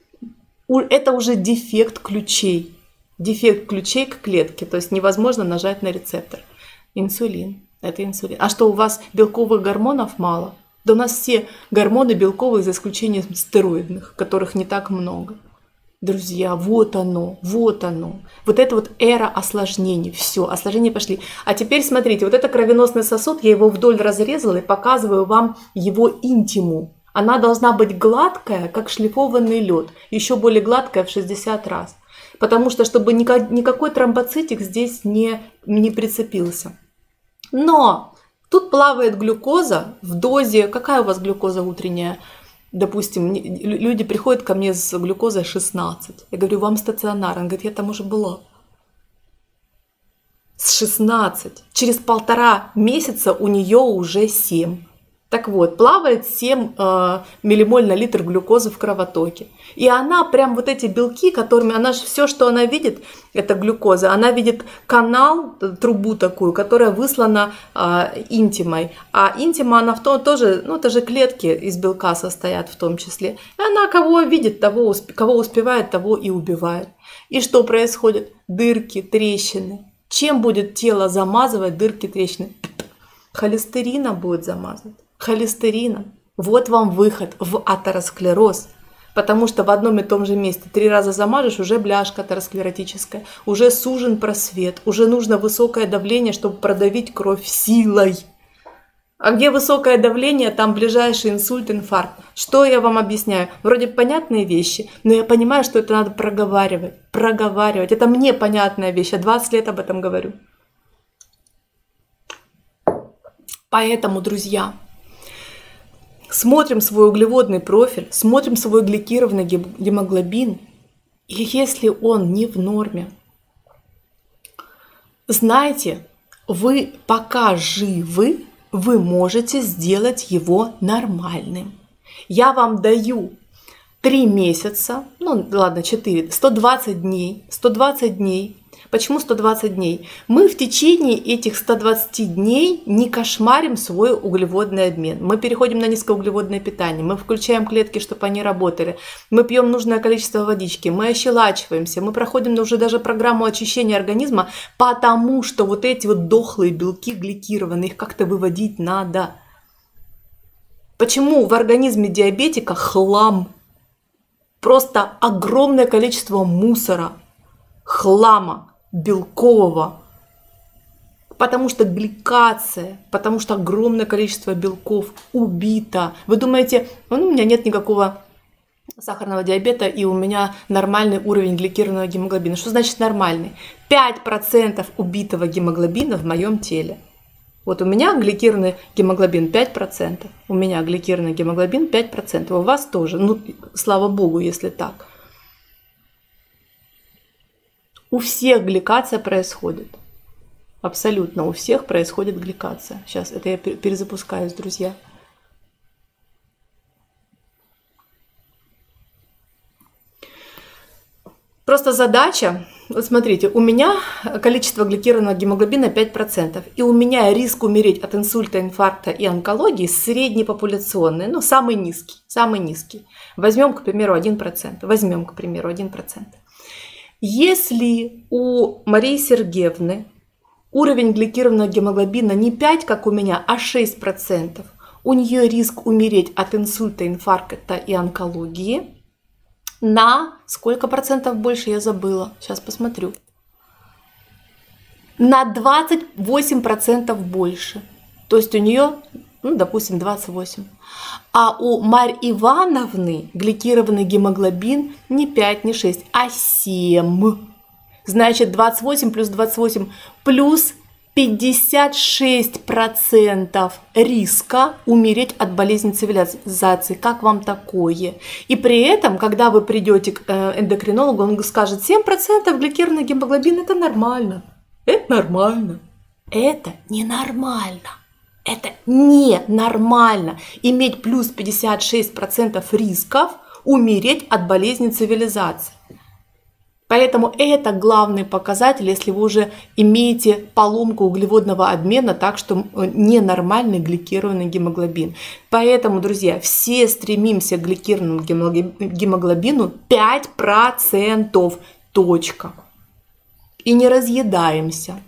[SPEAKER 1] Это уже дефект ключей. Дефект ключей к клетке. То есть невозможно нажать на рецептор. Инсулин. Это инсулин. А что, у вас белковых гормонов мало? Да у нас все гормоны белковые, за исключением стероидных, которых не так много. Друзья, вот оно, вот оно. Вот это вот эра осложнений. Все, осложнения пошли. А теперь смотрите, вот это кровеносный сосуд, я его вдоль разрезала и показываю вам его интиму. Она должна быть гладкая, как шлифованный лед. Еще более гладкая в шестьдесят раз. Потому что, чтобы никакой тромбоцитик здесь не, не прицепился. Но тут плавает глюкоза в дозе. Какая у вас глюкоза утренняя? Допустим, люди приходят ко мне с глюкозой шестнадцать. Я говорю, вам стационар. Он говорит, я там уже была. С шестнадцать. Через полтора месяца у нее уже семь. Так вот, плавает семь э, миллимоль на литр глюкозы в кровотоке. И она прям вот эти белки, которыми она же все, что она видит, это глюкоза. Она видит канал, трубу такую, которая выслана э, интимой. А интима, она в том тоже, ну это же клетки из белка состоят в том числе. И она кого видит, того, кого успевает, того и убивает. И что происходит? Дырки, трещины. Чем будет тело замазывать дырки, трещины? Холестерина будет замазывать. Холестерином. Вот вам выход в атеросклероз. Потому что в одном и том же месте три раза замажешь, уже бляшка атеросклеротическая, уже сужен просвет, уже нужно высокое давление, чтобы продавить кровь силой. А где высокое давление, там ближайший инсульт, инфаркт. Что я вам объясняю? Вроде понятные вещи, но я понимаю, что это надо проговаривать. Проговаривать. Это мне понятная вещь. Я двадцать лет об этом говорю. Поэтому, друзья, смотрим свой углеводный профиль, смотрим свой гликированный гемоглобин. И если он не в норме, знайте, вы пока живы, вы можете сделать его нормальным. Я вам даю три месяца, ну ладно, четыре, сто двадцать дней, сто двадцать дней. Почему сто двадцать дней? Мы в течение этих ста двадцати дней не кошмарим свой углеводный обмен. Мы переходим на низкоуглеводное питание, мы включаем клетки, чтобы они работали, мы пьем нужное количество водички, мы ощелачиваемся, мы проходим уже даже программу очищения организма, потому что вот эти вот дохлые белки гликированные, их как-то выводить надо. Почему в организме диабетика хлам? Просто огромное количество мусора, хлама белкового. Потому что гликация, потому что огромное количество белков убито. Вы думаете, ну, у меня нет никакого сахарного диабета и у меня нормальный уровень гликированного гемоглобина. Что значит нормальный? пять процентов убитого гемоглобина в моем теле. Вот у меня гликированный гемоглобин пять процентов. У меня гликированный гемоглобин пять процентов. У вас тоже. Ну, слава богу, если так. У всех гликация происходит. Абсолютно у всех происходит гликация. Сейчас это я перезапускаюсь, друзья. Просто задача, вот смотрите, у меня количество гликированного гемоглобина пять процентов, и у меня риск умереть от инсульта, инфаркта и онкологии среднепопуляционный, ну самый низкий, самый низкий. Возьмем, к примеру, один процент. Возьмем, к примеру, один процент. Если у Марии Сергеевны уровень гликированного гемоглобина не пять, как у меня, а шесть процентов, у нее риск умереть от инсульта, инфаркта и онкологии на сколько процентов больше, я забыла. Сейчас посмотрю. На двадцать восемь процентов больше. То есть у нее, ну, допустим, двадцать восемь. А у Марьи Ивановны гликированный гемоглобин не пять, не шесть, а семь. Значит, двадцать восемь плюс двадцать восемь плюс пятьдесят шесть процентов риска умереть от болезни цивилизации. Как вам такое? И при этом, когда вы придете к эндокринологу, он скажет, семь процентов гликированный гемоглобин – это нормально. Это нормально. Это ненормально. Это ненормально. Иметь плюс пятьдесят шесть процентов рисков умереть от болезни цивилизации. Поэтому это главный показатель, если вы уже имеете поломку углеводного обмена, так что ненормальный гликированный гемоглобин. Поэтому, друзья, все стремимся к гликированному гемоглобину пять процентов. Точка. И не разъедаемся.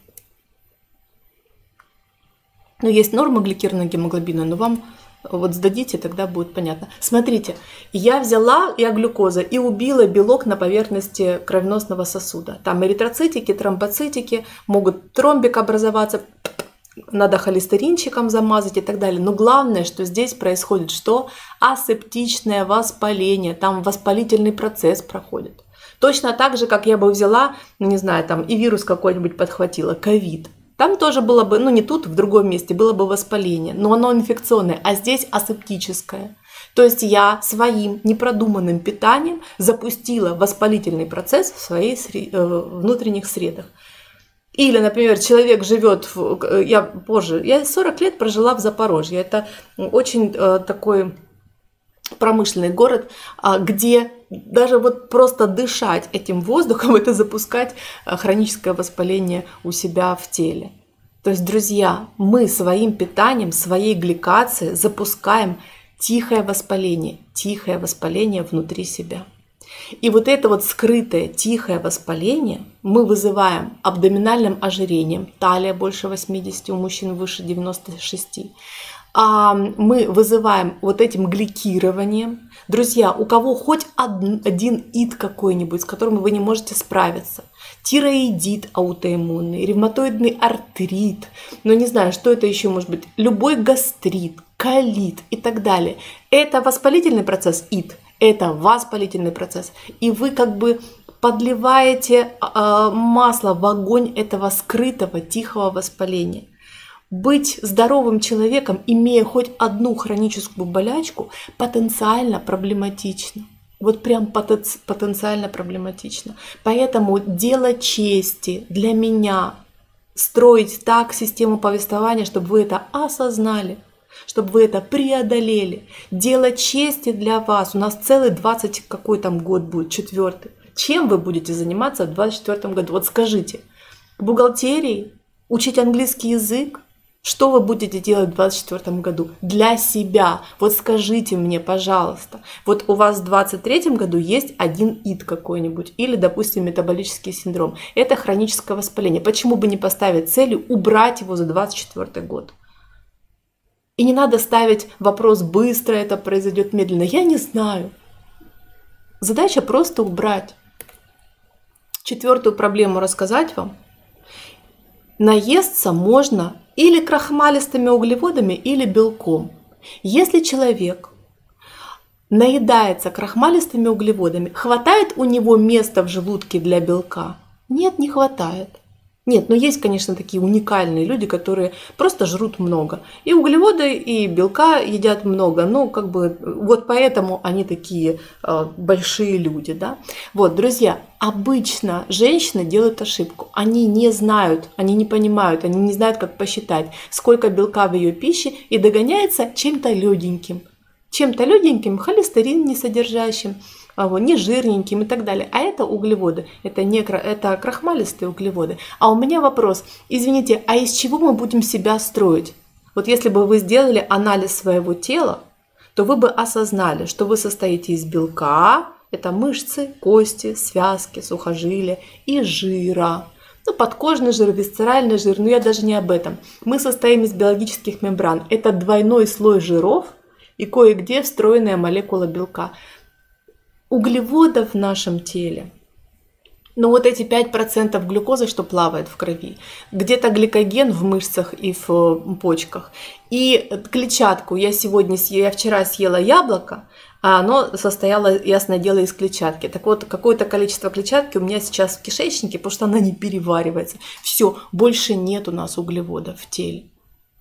[SPEAKER 1] Но есть норма гликированного гемоглобина, но вам... Вот сдадите, тогда будет понятно. Смотрите, я взяла я глюкоза и убила белок на поверхности кровеносного сосуда. Там эритроцитики, тромбоцитики, могут тромбик образоваться, надо холестеринчиком замазать и так далее. Но главное, что здесь происходит, что асептичное воспаление, там воспалительный процесс проходит. Точно так же, как я бы взяла, ну не знаю, там и вирус какой-нибудь подхватила, ковид. Там тоже было бы, ну не тут, в другом месте, было бы воспаление, но оно инфекционное, а здесь асептическое. То есть я своим непродуманным питанием запустила воспалительный процесс в своих внутренних средах. Или, например, человек живет, в, я позже, я сорок лет прожила в Запорожье, это очень такой промышленный город, где даже вот просто дышать этим воздухом, это запускать хроническое воспаление у себя в теле. То есть, друзья, мы своим питанием, своей гликацией запускаем тихое воспаление, тихое воспаление внутри себя. И вот это вот скрытое тихое воспаление мы вызываем абдоминальным ожирением, талия больше восьмидесяти, у мужчин выше девяноста шести. А мы вызываем вот этим гликированием. Друзья, у кого хоть один ид какой-нибудь, с которым вы не можете справиться, тироидит аутоиммунный, ревматоидный артрит, ну не знаю, что это еще может быть, любой гастрит, колит и так далее. Это воспалительный процесс ид, это воспалительный процесс. И вы как бы подливаете э, масло в огонь этого скрытого тихого воспаления. Быть здоровым человеком, имея хоть одну хроническую болячку, потенциально проблематично. Вот прям потенциально проблематично. Поэтому дело чести для меня строить так систему повествования, чтобы вы это осознали, чтобы вы это преодолели. Дело чести для вас. У нас целый двадцать какой там год будет, четвертый. Чем вы будете заниматься в двадцать четвёртом году? Вот скажите, бухгалтерией, учить английский язык? Что вы будете делать в двадцать четвёртом году для себя? Вот скажите мне, пожалуйста. Вот у вас в двадцать третьем году есть один ид какой-нибудь или, допустим, метаболический синдром. Это хроническое воспаление. Почему бы не поставить целью убрать его за двадцать четвёртый год? И не надо ставить вопрос, быстро это произойдет, медленно. Я не знаю. Задача просто убрать. Четвертую проблему рассказать вам. Наесться можно или крахмалистыми углеводами, или белком. Если человек наедается крахмалистыми углеводами, хватает у него места в желудке для белка? Нет, не хватает. Нет, но есть, конечно, такие уникальные люди, которые просто жрут много. И углеводы, и белка едят много. Ну, как бы, вот поэтому они такие э, большие люди, да. Вот, друзья, обычно женщины делают ошибку. Они не знают, они не понимают, они не знают, как посчитать, сколько белка в ее пище, и догоняется чем-то легеньким. Чем-то легеньким, холестерин не содержащим, не жирненьким и так далее. А это углеводы, это, не, это крахмалистые углеводы. А у меня вопрос, извините, а из чего мы будем себя строить? Вот если бы вы сделали анализ своего тела, то вы бы осознали, что вы состоите из белка, это мышцы, кости, связки, сухожилия, и жира. Ну, подкожный жир, висцеральный жир, но я даже не об этом. Мы состоим из биологических мембран. Это двойной слой жиров и кое-где встроенная молекула белка. Углеводов в нашем теле, но вот эти пять процентов глюкозы, что плавает в крови, где-то гликоген в мышцах и в почках, и клетчатку. Я сегодня, я вчера съела яблоко, а оно состояло, ясное дело, из клетчатки. Так вот, какое-то количество клетчатки у меня сейчас в кишечнике, потому что она не переваривается. Все, больше нет у нас углеводов в теле.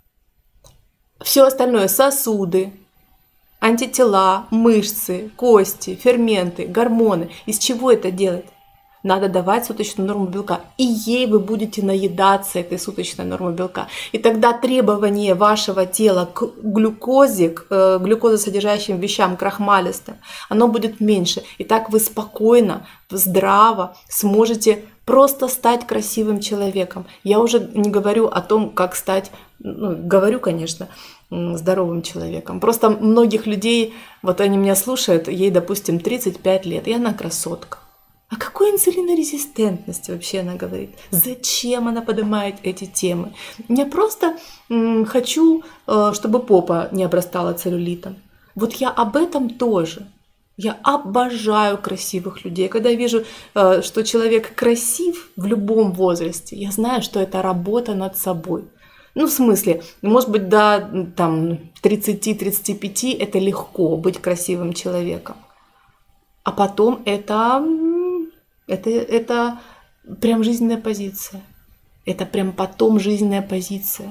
[SPEAKER 1] Все остальное, сосуды, антитела, мышцы, кости, ферменты, гормоны. Из чего это делать? Надо давать суточную норму белка. И ей вы будете наедаться, этой суточной нормой белка. И тогда требование вашего тела к глюкозе, к э, глюкозосодержащим вещам, крахмалистым, оно будет меньше. И так вы спокойно, здраво сможете просто стать красивым человеком. Я уже не говорю о том, как стать, ну, говорю, конечно, здоровым человеком. Просто многих людей, вот они меня слушают, ей, допустим, тридцать пять лет, и она красотка. О какой инсулинорезистентности вообще она говорит? Зачем она поднимает эти темы? Я просто м, хочу, э, чтобы попа не обрастала целлюлитом. Вот я об этом тоже. Я обожаю красивых людей. Когда я вижу, э, что человек красив в любом возрасте, я знаю, что это работа над собой. Ну, в смысле, может быть, до там, тридцати-тридцати пяти это легко быть красивым человеком. А потом это, это, это прям жизненная позиция. Это прям потом жизненная позиция.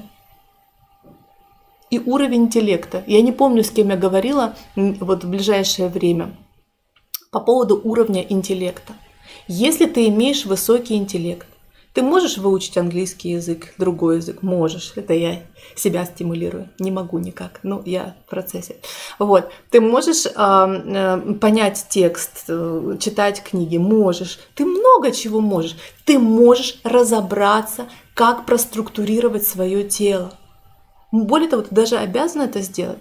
[SPEAKER 1] И уровень интеллекта. Я не помню, с кем я говорила вот в ближайшее время по поводу уровня интеллекта. Если ты имеешь высокий интеллект, ты можешь выучить английский язык, другой язык? Можешь. Это я себя стимулирую. Не могу никак. Ну, я в процессе. Вот. Ты можешь э, э, понять текст, э, читать книги? Можешь. Ты много чего можешь. Ты можешь разобраться, как проструктурировать свое тело. Более того, ты даже обязан это сделать.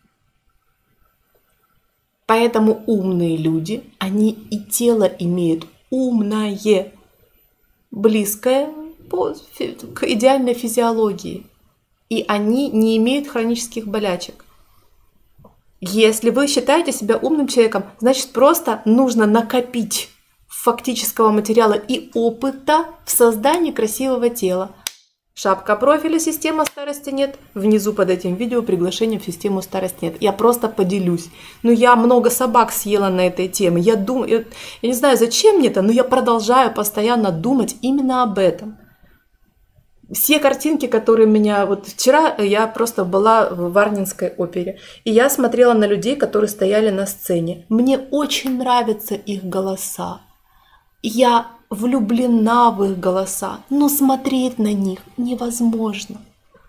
[SPEAKER 1] Поэтому умные люди, они и тело имеют умное, близкое по, к идеальной физиологии. И они не имеют хронических болячек. Если вы считаете себя умным человеком, значит просто нужно накопить фактического материала и опыта в создании красивого тела. Шапка профиля, система старости нет. Внизу под этим видео приглашение в систему старости нет. Я просто поделюсь. Ну, я много собак съела на этой теме. Я думаю, я, я не знаю, зачем мне это, но я продолжаю постоянно думать именно об этом. Все картинки, которые меня... Вот вчера я просто была в Варнинской опере. И я смотрела на людей, которые стояли на сцене. Мне очень нравятся их голоса. Я влюблена в их голоса, но смотреть на них невозможно.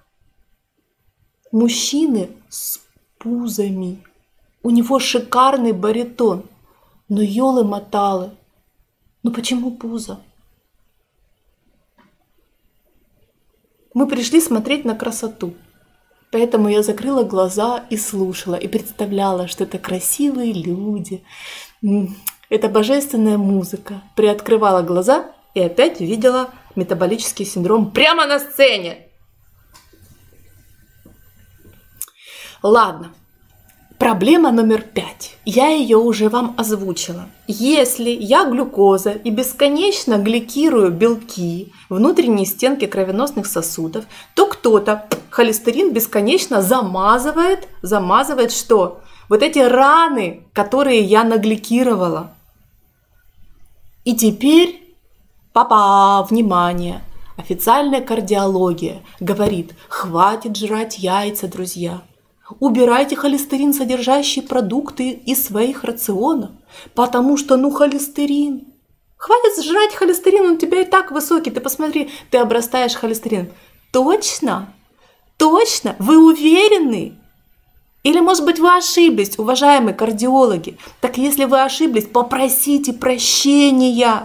[SPEAKER 1] Мужчины с пузами. У него шикарный баритон. Но ёлы-моталы. Ну почему пузо? Мы пришли смотреть на красоту. Поэтому я закрыла глаза и слушала, и представляла, что это красивые люди. Это божественная музыка. Приоткрывала глаза и опять видела метаболический синдром прямо на сцене. Ладно. Проблема номер пять. Я ее уже вам озвучила. Если я глюкоза и бесконечно гликирую белки внутренней стенки кровеносных сосудов, то кто-то холестерин бесконечно замазывает, замазывает что? Вот эти раны, которые я нагликировала. И теперь, папа, внимание, официальная кардиология говорит, хватит жрать яйца, друзья. Убирайте холестерин, содержащие продукты из своих рационов, потому что, ну, холестерин. Хватит жрать холестерин, он у тебя и так высокий. Ты посмотри, ты обрастаешь холестерином. Точно? Точно? Вы уверены? Или, может быть, вы ошиблись, уважаемые кардиологи? Так если вы ошиблись, попросите прощения.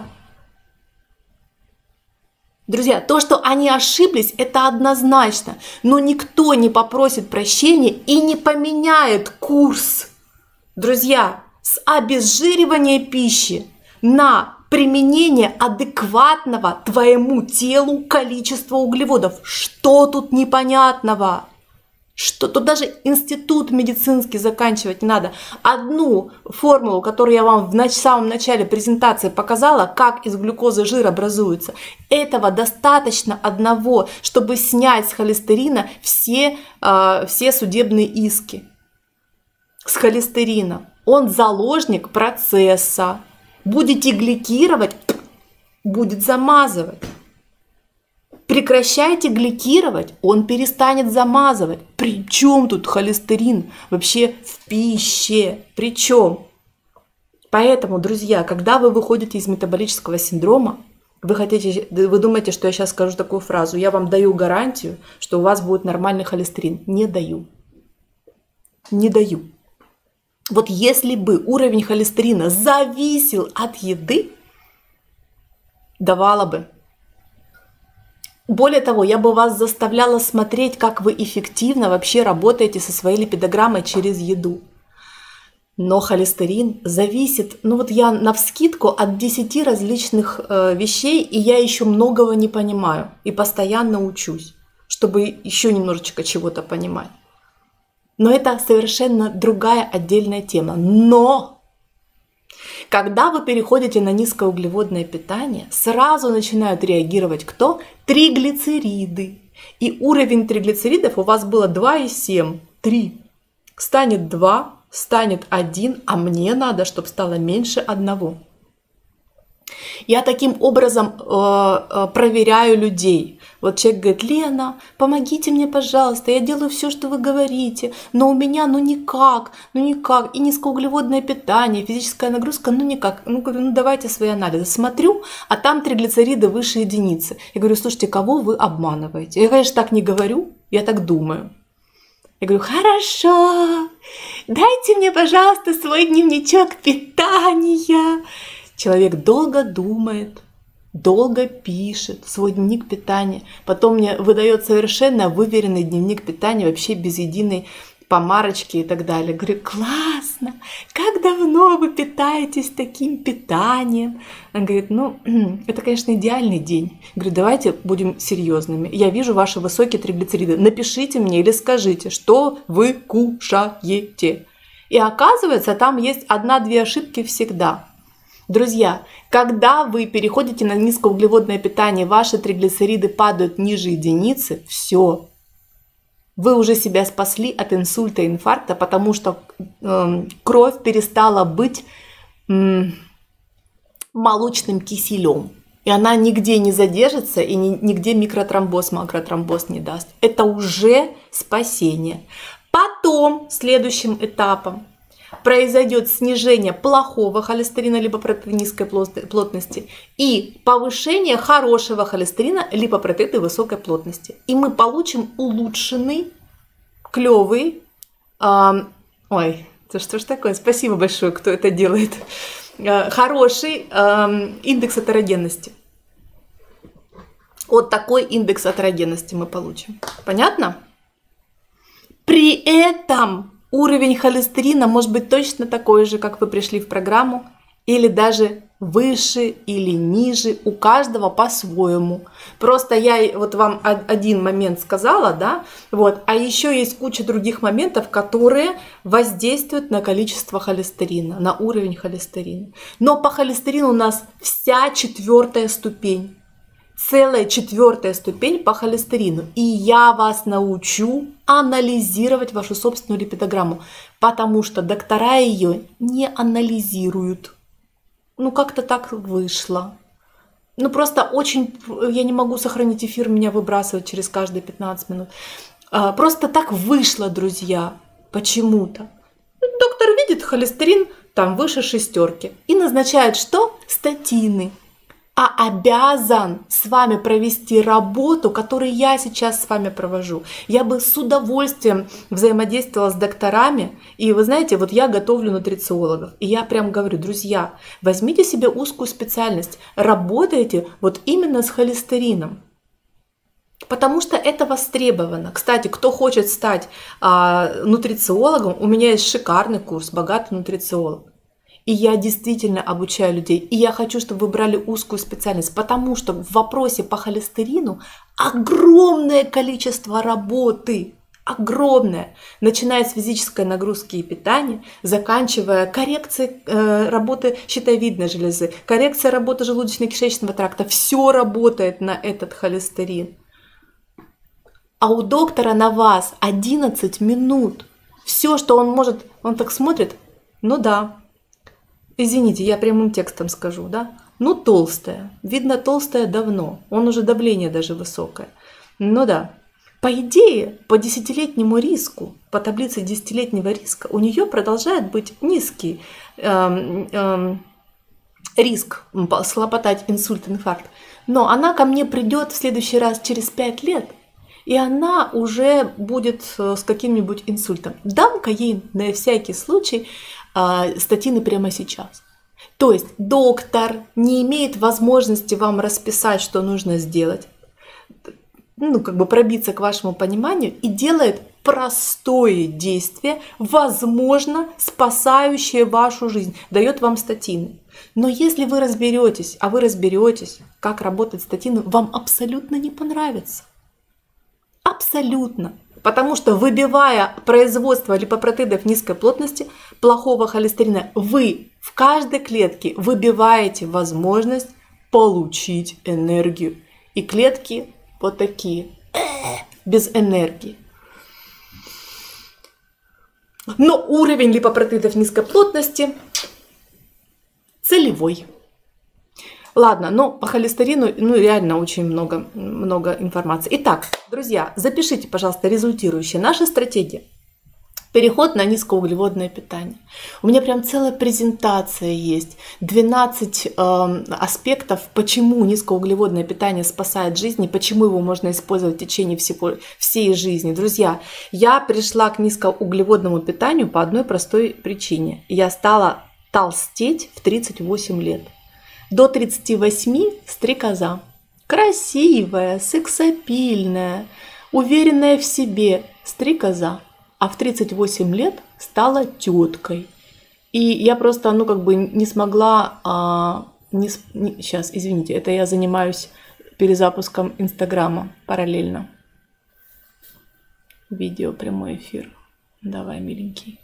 [SPEAKER 1] Друзья, то, что они ошиблись, это однозначно, но никто не попросит прощения и не поменяет курс. Друзья, с обезжиривания пищи на применение адекватного твоему телу количества углеводов. Что тут непонятного? Что тут даже институт медицинский заканчивать не надо. Одну формулу, которую я вам в самом начале презентации показала, как из глюкозы жир образуется, этого достаточно одного, чтобы снять с холестерина все, э, все судебные иски. С холестерина. Он заложник процесса. Будете гликировать, будет замазывать. Прекращайте гликировать, он перестанет замазывать. Причем тут холестерин вообще в пище? Причем? Поэтому, друзья, когда вы выходите из метаболического синдрома, вы хотите, вы думаете, что я сейчас скажу такую фразу: я вам даю гарантию, что у вас будет нормальный холестерин. Не даю. Не даю. Вот если бы уровень холестерина зависел от еды, давала бы. Более того, я бы вас заставляла смотреть, как вы эффективно вообще работаете со своей липидограммой через еду. Но холестерин зависит, ну вот я навскидку, от десяти различных э, вещей, и я еще многого не понимаю. И постоянно учусь, чтобы еще немножечко чего-то понимать. Но это совершенно другая отдельная тема. Но когда вы переходите на низкоуглеводное питание, сразу начинают реагировать кто? Триглицериды. И уровень триглицеридов у вас было два и семь, три. Станет два, станет один, а мне надо, чтобы стало меньше одного. Я таким образом э, э, проверяю людей. Вот человек говорит: Лена, помогите мне, пожалуйста, я делаю все, что вы говорите, но у меня ну никак, ну никак, и низкоуглеводное питание, физическая нагрузка, ну никак. Ну, говорю, ну давайте свои анализы. Смотрю, а там триглицериды выше единицы. Я говорю: слушайте, кого вы обманываете? Я, конечно, так не говорю, я так думаю. Я говорю: хорошо, дайте мне, пожалуйста, свой дневничок питания. Человек долго думает, долго пишет свой дневник питания. Потом мне выдает совершенно выверенный дневник питания, вообще без единой помарочки и так далее. Говорю: классно, как давно вы питаетесь таким питанием? Он говорит: ну, это, конечно, идеальный день. Я говорю: давайте будем серьезными. Я вижу ваши высокие триглицериды. Напишите мне или скажите, что вы кушаете. И оказывается, там есть одна-две ошибки всегда. Друзья, когда вы переходите на низкоуглеводное питание, ваши триглицериды падают ниже единицы, все. Вы уже себя спасли от инсульта и инфаркта, потому что э, кровь перестала быть э, молочным киселем. И она нигде не задержится и ни, нигде микротромбоз, макротромбоз не даст. Это уже спасение. Потом, следующим этапом, произойдет снижение плохого холестерина, липопротеида низкой плотности, и повышение хорошего холестерина, липопротеида высокой плотности. И мы получим улучшенный, клевый, э, ой, это что ж такое? Спасибо большое, кто это делает. Э, хороший э, индекс атерогенности. Вот такой индекс атерогенности мы получим. Понятно? При этом уровень холестерина может быть точно такой же, как вы пришли в программу, или даже выше или ниже, у каждого по-своему. Просто я вот вам один момент сказала, да, вот, а еще есть куча других моментов, которые воздействуют на количество холестерина, на уровень холестерина. Но по холестерину у нас вся четвертая ступень. Целая четвертая ступень по холестерину. И я вас научу анализировать вашу собственную липидограмму, потому что доктора ее не анализируют. Ну, как-то так вышло. Ну, просто очень... Я не могу сохранить эфир, меня выбрасывают через каждые пятнадцать минут. Просто так вышло, друзья, почему-то. Доктор видит холестерин там выше шестерки и назначает что? Статины. А обязан с вами провести работу, которую я сейчас с вами провожу. Я бы с удовольствием взаимодействовала с докторами. И вы знаете, вот я готовлю нутрициологов. И я прям говорю, друзья, возьмите себе узкую специальность, работайте вот именно с холестерином. Потому что это востребовано. Кстати, кто хочет стать а, нутрициологом, у меня есть шикарный курс «Богатый нутрициолог». И я действительно обучаю людей. И я хочу, чтобы вы брали узкую специальность, потому что в вопросе по холестерину огромное количество работы. Огромное. Начиная с физической нагрузки и питания, заканчивая коррекцией э, работы щитовидной железы, коррекция работы желудочно-кишечного тракта. Все работает на этот холестерин. А у доктора на вас одиннадцать минут. Все, что он может, он так смотрит, ну да. Извините, я прямым текстом скажу, да? Ну, толстая. Видно, толстая давно. Он уже давление даже высокое. Ну да. По идее, по десятилетнему риску, по таблице десятилетнего риска, у нее продолжает быть низкий эм, эм, риск схлопотать инсульт, инфаркт. Но она ко мне придет в следующий раз через пять лет, и она уже будет с каким-нибудь инсультом. Дам-ка ей на всякий случай статины прямо сейчас. То есть доктор не имеет возможности вам расписать, что нужно сделать, ну, как бы пробиться к вашему пониманию, и делает простое действие, возможно, спасающее вашу жизнь, дает вам статины. Но если вы разберетесь, а вы разберетесь, как работать статины, вам абсолютно не понравится. Абсолютно. Потому что, выбивая производство липопротеидов низкой плотности, плохого холестерина, вы в каждой клетке выбиваете возможность получить энергию. И клетки вот такие, без энергии. Но уровень липопротеидов низкой плотности целевой. Ладно, но по холестерину, ну, реально очень много, много информации. Итак, друзья, запишите, пожалуйста, результирующие. Наша стратегия. Переход на низкоуглеводное питание. У меня прям целая презентация есть. двенадцать э, аспектов, почему низкоуглеводное питание спасает жизнь и почему его можно использовать в течение всего, всей жизни. Друзья, я пришла к низкоуглеводному питанию по одной простой причине. Я стала толстеть в тридцать восемь лет. До тридцати восьми стрекоза. Красивая, сексапильная, уверенная в себе стрекоза. А в тридцать восемь лет стала теткой. И я просто, ну, как бы не смогла... А, не, не, сейчас, извините, это я занимаюсь перезапуском Инстаграма параллельно. Видео, прямой эфир. Давай, миленький.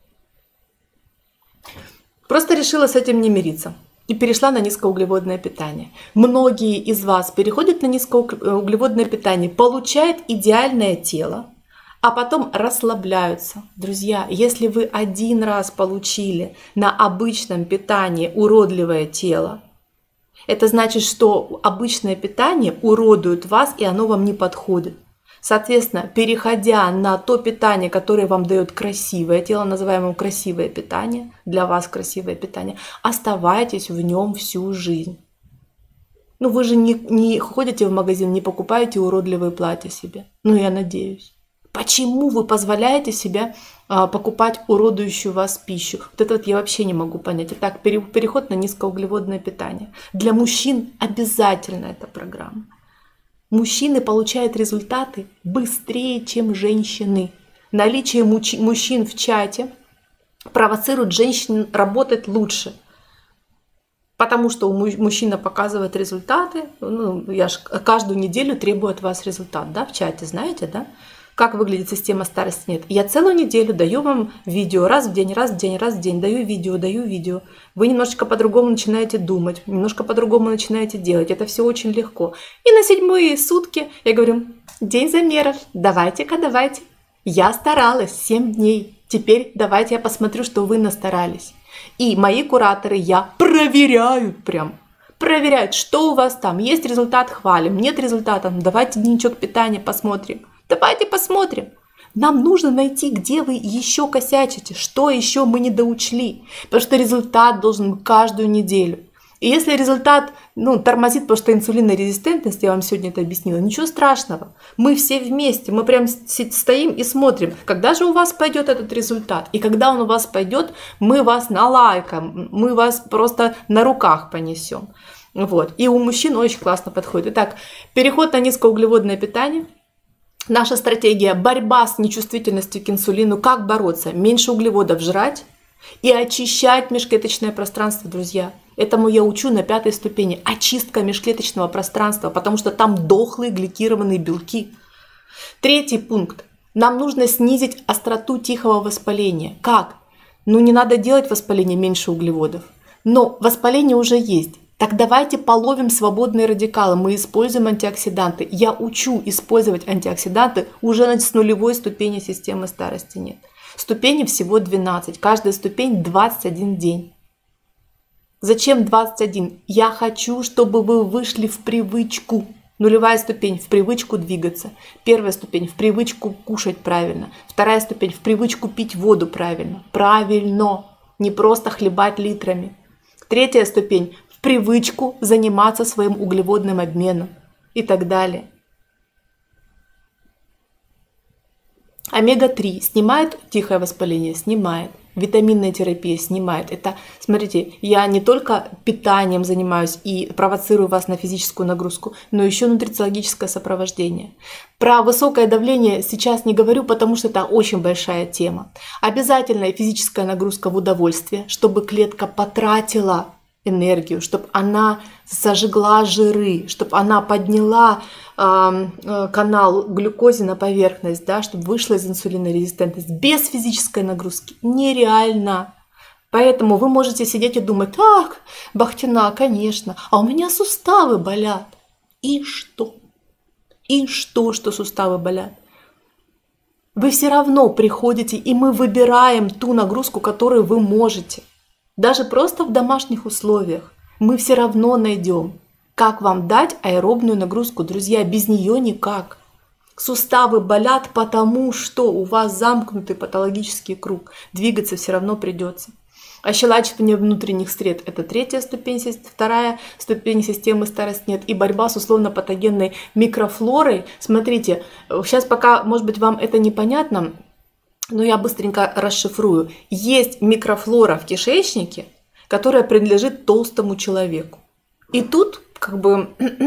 [SPEAKER 1] Просто решила с этим не мириться. И перешла на низкоуглеводное питание. Многие из вас переходят на низкоуглеводное питание, получают идеальное тело, а потом расслабляются. Друзья, если вы один раз получили на обычном питании уродливое тело, это значит, что обычное питание уродует вас, и оно вам не подходит. Соответственно, переходя на то питание, которое вам дает красивое тело, называемое красивое питание, для вас красивое питание, оставайтесь в нем всю жизнь. Ну вы же не, не ходите в магазин, не покупаете уродливые платья себе. Ну я надеюсь. Почему вы позволяете себе а, покупать уродующую вас пищу? Вот это вот я вообще не могу понять. Итак, переход на низкоуглеводное питание. Для мужчин обязательно эта программа. Мужчины получают результаты быстрее, чем женщины. Наличие мужчин в чате провоцирует женщин работать лучше. Потому что мужчина показывает результаты. Ну, я ж каждую неделю требую от вас результат, да, в чате, знаете, да? Как выглядит система старости нет. Я целую неделю даю вам видео, раз в день, раз в день, раз в день, даю видео, даю видео. Вы немножечко по-другому начинаете думать, немножко по-другому начинаете делать. Это все очень легко. И на седьмые сутки я говорю, день замеров, давайте-ка, давайте. Я старалась семь дней, теперь давайте я посмотрю, что вы настарались. И мои кураторы, я проверяют прям. Проверяют, что у вас там. Есть результат, хвалим. Нет результата, давайте дневничок питания посмотрим. Давайте посмотрим. Нам нужно найти, где вы еще косячите, что еще мы не доучли. Потому что результат должен быть каждую неделю. И если результат ну, тормозит, потому что инсулинорезистентность, я вам сегодня это объяснила, ничего страшного. Мы все вместе, мы прям стоим и смотрим, когда же у вас пойдет этот результат. И когда он у вас пойдет, мы вас налайкаем, мы вас просто на руках понесем. Вот. И у мужчин очень классно подходит. Итак, переход на низкоуглеводное питание. Наша стратегия – борьба с нечувствительностью к инсулину. Как бороться? Меньше углеводов жрать и очищать межклеточное пространство, друзья. Этому я учу на пятой ступени. Очистка межклеточного пространства, потому что там дохлые гликированные белки. Третий пункт. Нам нужно снизить остроту тихого воспаления. Как? Ну не надо делать воспаление меньше углеводов. Но воспаление уже есть. Так давайте половим свободные радикалы. Мы используем антиоксиданты. Я учу использовать антиоксиданты уже с нулевой ступени системы старости нет. Ступени всего двенадцать. Каждая ступень двадцать один день. Зачем двадцать один? Я хочу, чтобы вы вышли в привычку. Нулевая ступень – в привычку двигаться. Первая ступень – в привычку кушать правильно. Вторая ступень – в привычку пить воду правильно. Правильно. Не просто хлебать литрами. Третья ступень – в привычку заниматься своим углеводным обменом. И так далее. омега три снимает тихое воспаление? Снимает. Витаминная терапия снимает. Это, смотрите, я не только питанием занимаюсь и провоцирую вас на физическую нагрузку, но еще нутрициологическое сопровождение. Про высокое давление сейчас не говорю, потому что это очень большая тема. Обязательная физическая нагрузка в удовольствие, чтобы клетка потратила энергию, чтобы она сожгла жиры, чтобы она подняла э, э, канал глюкозы на поверхность, да, чтобы вышла из инсулинорезистентности. Без физической нагрузки нереально. Поэтому вы можете сидеть и думать, так, Бахтина, конечно, а у меня суставы болят. И что? И что, что суставы болят? Вы все равно приходите, и мы выбираем ту нагрузку, которую вы можете. Даже просто в домашних условиях мы все равно найдем, как вам дать аэробную нагрузку. Друзья, без нее никак. Суставы болят, потому что у вас замкнутый патологический круг. Двигаться все равно придется. Ощелачивание внутренних сред – это третья ступень, вторая ступень системы старости нет. И борьба с условно-патогенной микрофлорой. Смотрите, сейчас пока, может быть, вам это непонятно, но я быстренько расшифрую. Есть микрофлора в кишечнике, которая принадлежит толстому человеку. И тут как бы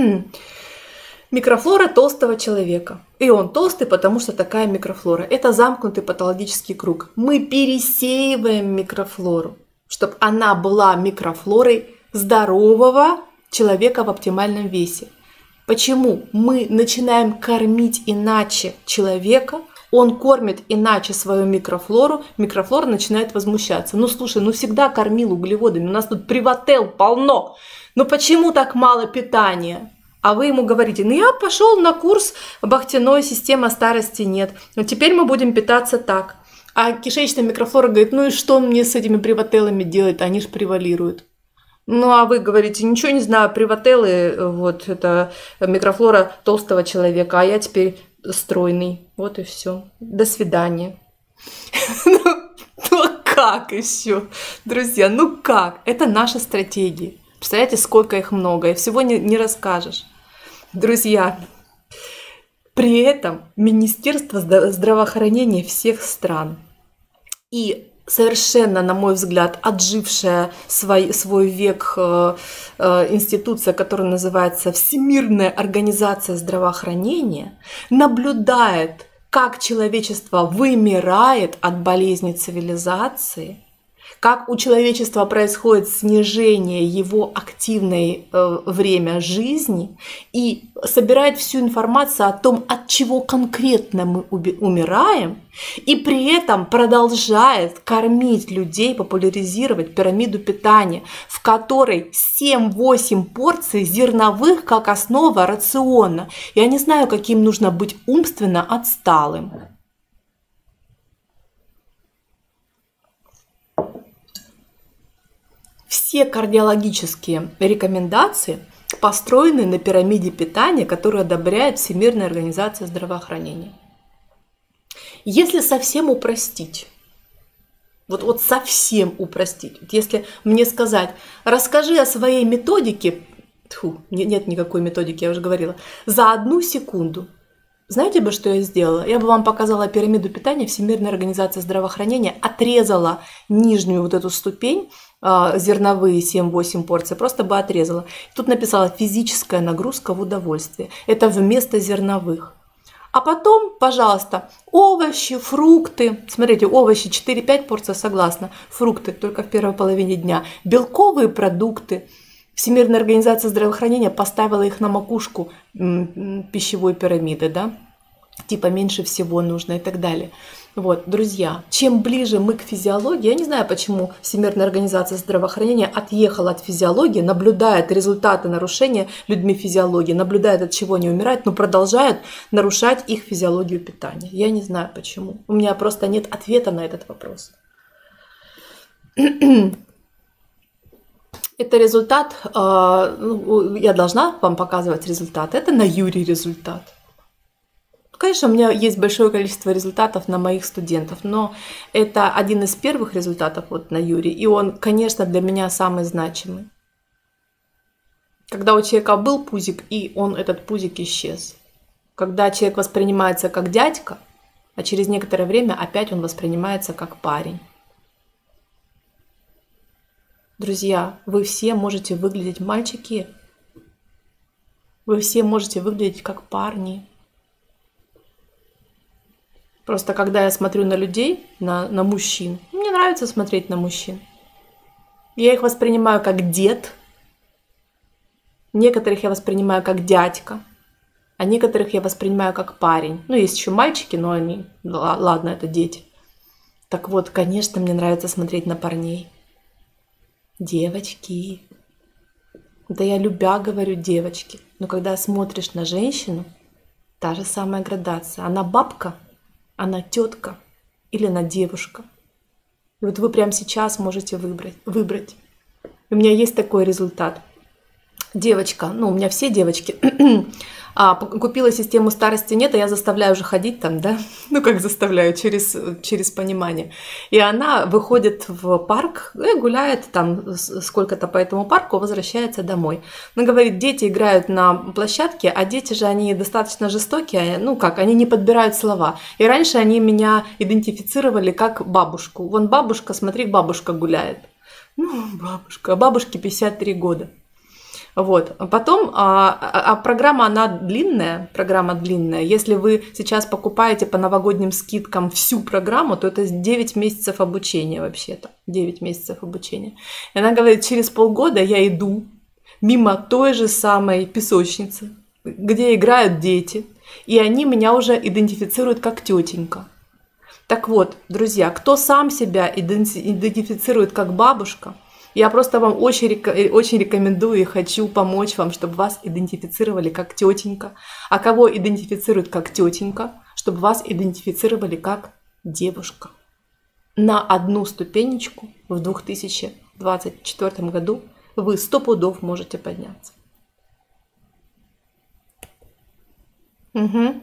[SPEAKER 1] микрофлора толстого человека. И он толстый, потому что такая микрофлора. Это замкнутый патологический круг. Мы пересеиваем микрофлору, чтобы она была микрофлорой здорового человека в оптимальном весе. Почему? Мы начинаем кормить иначе человека, он кормит иначе свою микрофлору, микрофлора начинает возмущаться. Ну слушай, ну всегда кормил углеводами, у нас тут привотел полно. Ну почему так мало питания? А вы ему говорите, ну я пошел на курс Бахтиной, система старости нет. Но теперь мы будем питаться так. А кишечная микрофлора говорит, ну и что мне с этими привотелами делать? Они же превалируют. Ну а вы говорите, ничего не знаю, привотелы, вот это микрофлора толстого человека, а я теперь стройный. Вот и все. До свидания. Ну как еще? Друзья, ну как? Это наша стратегия. Представляете, сколько их много, и всего не, не расскажешь. Друзья, при этом Министерство здравоохранения всех стран и совершенно, на мой взгляд, отжившая свой, свой век э, э, институция, которая называется Всемирная организация здравоохранения, наблюдает, как человечество вымирает от болезни цивилизации, как у человечества происходит снижение его активной э, время жизни, и собирает всю информацию о том, от чего конкретно мы умираем, и при этом продолжает кормить людей, популяризировать пирамиду питания, в которой семь-восемь порций зерновых как основа рациона. Я не знаю, каким нужно быть умственно отсталым. Все кардиологические рекомендации построены на пирамиде питания, которую одобряет Всемирная организация здравоохранения. Если совсем упростить, вот, вот совсем упростить, вот если мне сказать, расскажи о своей методике, тьфу, нет никакой методики, я уже говорила, за одну секунду, знаете бы, что я сделала? Я бы вам показала пирамиду питания Всемирной организации здравоохранения, отрезала нижнюю вот эту ступень, зерновые семь-восемь порций, просто бы отрезала. Тут написала физическая нагрузка в удовольствие. Это вместо зерновых. А потом, пожалуйста, овощи, фрукты. Смотрите, овощи четыре-пять порций, согласна. Фрукты только в первой половине дня. Белковые продукты. Всемирная организация здравоохранения поставила их на макушку пищевой пирамиды, да? Типа меньше всего нужно и так далее. Вот, друзья, чем ближе мы к физиологии, я не знаю, почему Всемирная организация здравоохранения отъехала от физиологии, наблюдает результаты нарушения людьми физиологии, наблюдает, от чего они умирают, но продолжает нарушать их физиологию питания. Я не знаю, почему. У меня просто нет ответа на этот вопрос. Это результат, я должна вам показывать результат, это на Юре результат. Конечно, у меня есть большое количество результатов на моих студентов, но это один из первых результатов вот на Юре, и он, конечно, для меня самый значимый. Когда у человека был пузик, и он, этот пузик, исчез. Когда человек воспринимается как дядька, а через некоторое время опять он воспринимается как парень. Друзья, вы все можете выглядеть, мальчики, вы все можете выглядеть как парни. Просто когда я смотрю на людей, на, на мужчин, мне нравится смотреть на мужчин. Я их воспринимаю как дед, некоторых я воспринимаю как дядька, а некоторых я воспринимаю как парень. Ну, есть еще мальчики, но они, ладно, это дети. Так вот, конечно, мне нравится смотреть на парней. Девочки. Да я любя говорю девочки. Но когда смотришь на женщину, та же самая градация. Она бабка, она тетка или она девушка. И вот вы прямо сейчас можете выбрать. выбрать. У меня есть такой результат. Девочка, ну у меня все девочки, а, купила систему старости нет, а я заставляю уже ходить там, да, ну как заставляю, через, через понимание. И она выходит в парк, и гуляет там сколько-то по этому парку, возвращается домой. Она говорит, дети играют на площадке, а дети же, они достаточно жестокие, ну как, они не подбирают слова. И раньше они меня идентифицировали как бабушку. Вон бабушка, смотри, бабушка гуляет. Ну, бабушка, а бабушке пятьдесят три года. Вот. Потом, а, а программа, она длинная, программа длинная. Если вы сейчас покупаете по новогодним скидкам всю программу, то это девять месяцев обучения вообще-то. девять месяцев обучения. И она говорит, через полгода я иду мимо той же самой песочницы, где играют дети, и они меня уже идентифицируют как тетенька. Так вот, друзья, кто сам себя идентифицирует как бабушка, я просто вам очень, очень рекомендую и хочу помочь вам, чтобы вас идентифицировали как тетенька. А кого идентифицируют как тетенька, чтобы вас идентифицировали как девушка. На одну ступенечку в две тысячи двадцать четвёртом году вы сто пудов можете подняться. Угу.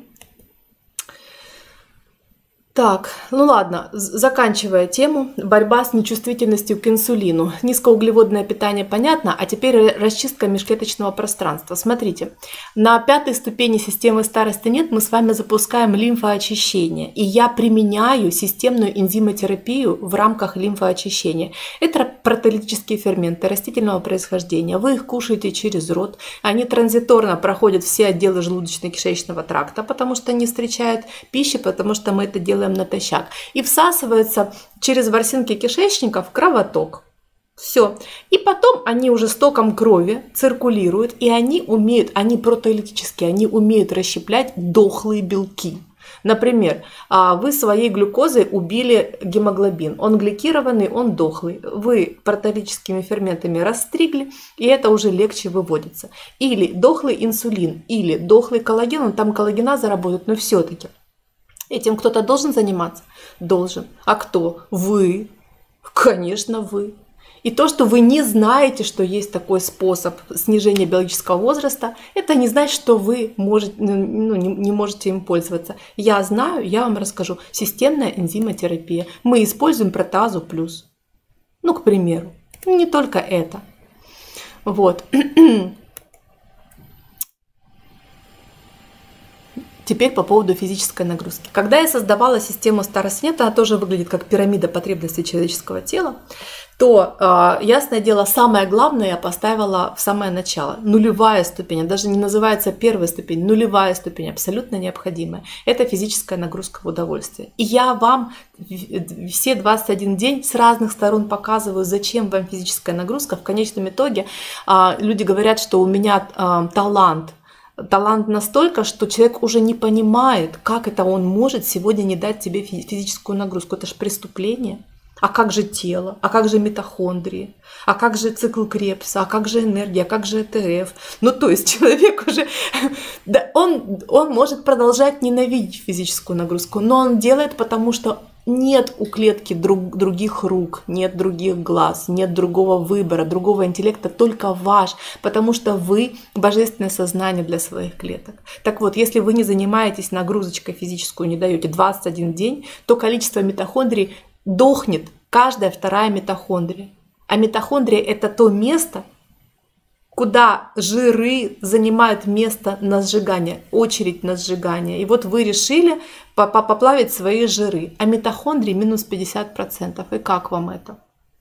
[SPEAKER 1] Так, ну ладно, заканчивая тему, борьба с нечувствительностью к инсулину. Низкоуглеводное питание понятно, а теперь расчистка межклеточного пространства. Смотрите, на пятой ступени системы старости нет мы с вами запускаем лимфоочищение. И я применяю системную энзимотерапию в рамках лимфоочищения. Это протеолитические ферменты растительного происхождения. Вы их кушаете через рот, они транзиторно проходят все отделы желудочно-кишечного тракта, потому что не встречают пищи, потому что мы это делаем инсулином натощак и всасывается через ворсинки кишечника в кровоток. Все. И потом они уже с током крови циркулируют, и они умеют, они протеолитические, они умеют расщеплять дохлые белки. Например, вы своей глюкозой убили гемоглобин, он гликированный, он дохлый. Вы протеолитическими ферментами расстригли, и это уже легче выводится. Или дохлый инсулин, или дохлый коллаген, он там коллагеназа работает, но все-таки этим кто-то должен заниматься? Должен. А кто? Вы. Конечно, вы. И то, что вы не знаете, что есть такой способ снижения биологического возраста, это не значит, что вы можете, ну, не, не можете им пользоваться. Я знаю, я вам расскажу. Системная энзимотерапия. Мы используем протеазу плюс. Ну, к примеру. Не только это. Вот. Теперь по поводу физической нагрузки. Когда я создавала систему старости нет, она тоже выглядит как пирамида потребностей человеческого тела, то, э, ясное дело, самое главное я поставила в самое начало. Нулевая ступень, даже не называется первая ступень, нулевая ступень, абсолютно необходимая. Это физическая нагрузка в удовольствие. И я вам все двадцать один день с разных сторон показываю, зачем вам физическая нагрузка. В конечном итоге э, люди говорят, что у меня э, талант. Талант настолько, что человек уже не понимает, как это он может сегодня не дать тебе физическую нагрузку. Это же преступление. А как же тело? А как же митохондрии? А как же цикл Крепса? А как же энергия? А как же ЭТФ? Ну, то есть человек уже... Да, он, он может продолжать ненавидеть физическую нагрузку, но он делает, потому что нет у клетки друг, других рук, нет других глаз, нет другого выбора, другого интеллекта, только ваш, потому что вы божественное сознание для своих клеток. Так вот, если вы не занимаетесь нагрузочкой физическую, не даете двадцать один день, то количество митохондрий дохнет каждая вторая митохондрия. А митохондрия — это то место, куда жиры занимают место на сжигание, очередь на сжигание. И вот вы решили поплавить свои жиры, а митохондрии минус пятьдесят процентов. И как вам это?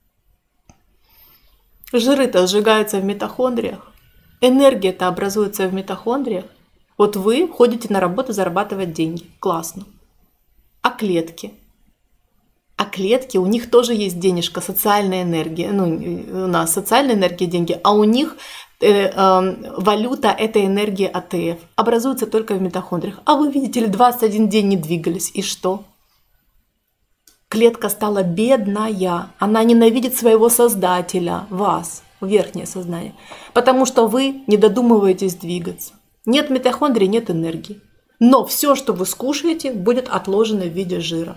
[SPEAKER 1] Жиры-то сжигаются в митохондриях, энергия-то образуется в митохондриях. Вот вы ходите на работу зарабатывать деньги. Классно. А клетки? А клетки, у них тоже есть денежка, социальная энергия. Ну, у нас социальная энергия, деньги, а у них э, э, валюта – это энергия АТФ. Образуется только в митохондриях. А вы, видите ли, двадцать один день не двигались. И что? Клетка стала бедная. Она ненавидит своего создателя, вас, верхнее сознание. Потому что вы не додумываетесь двигаться. Нет митохондрий, нет энергии. Но все, что вы скушаете, будет отложено в виде жира.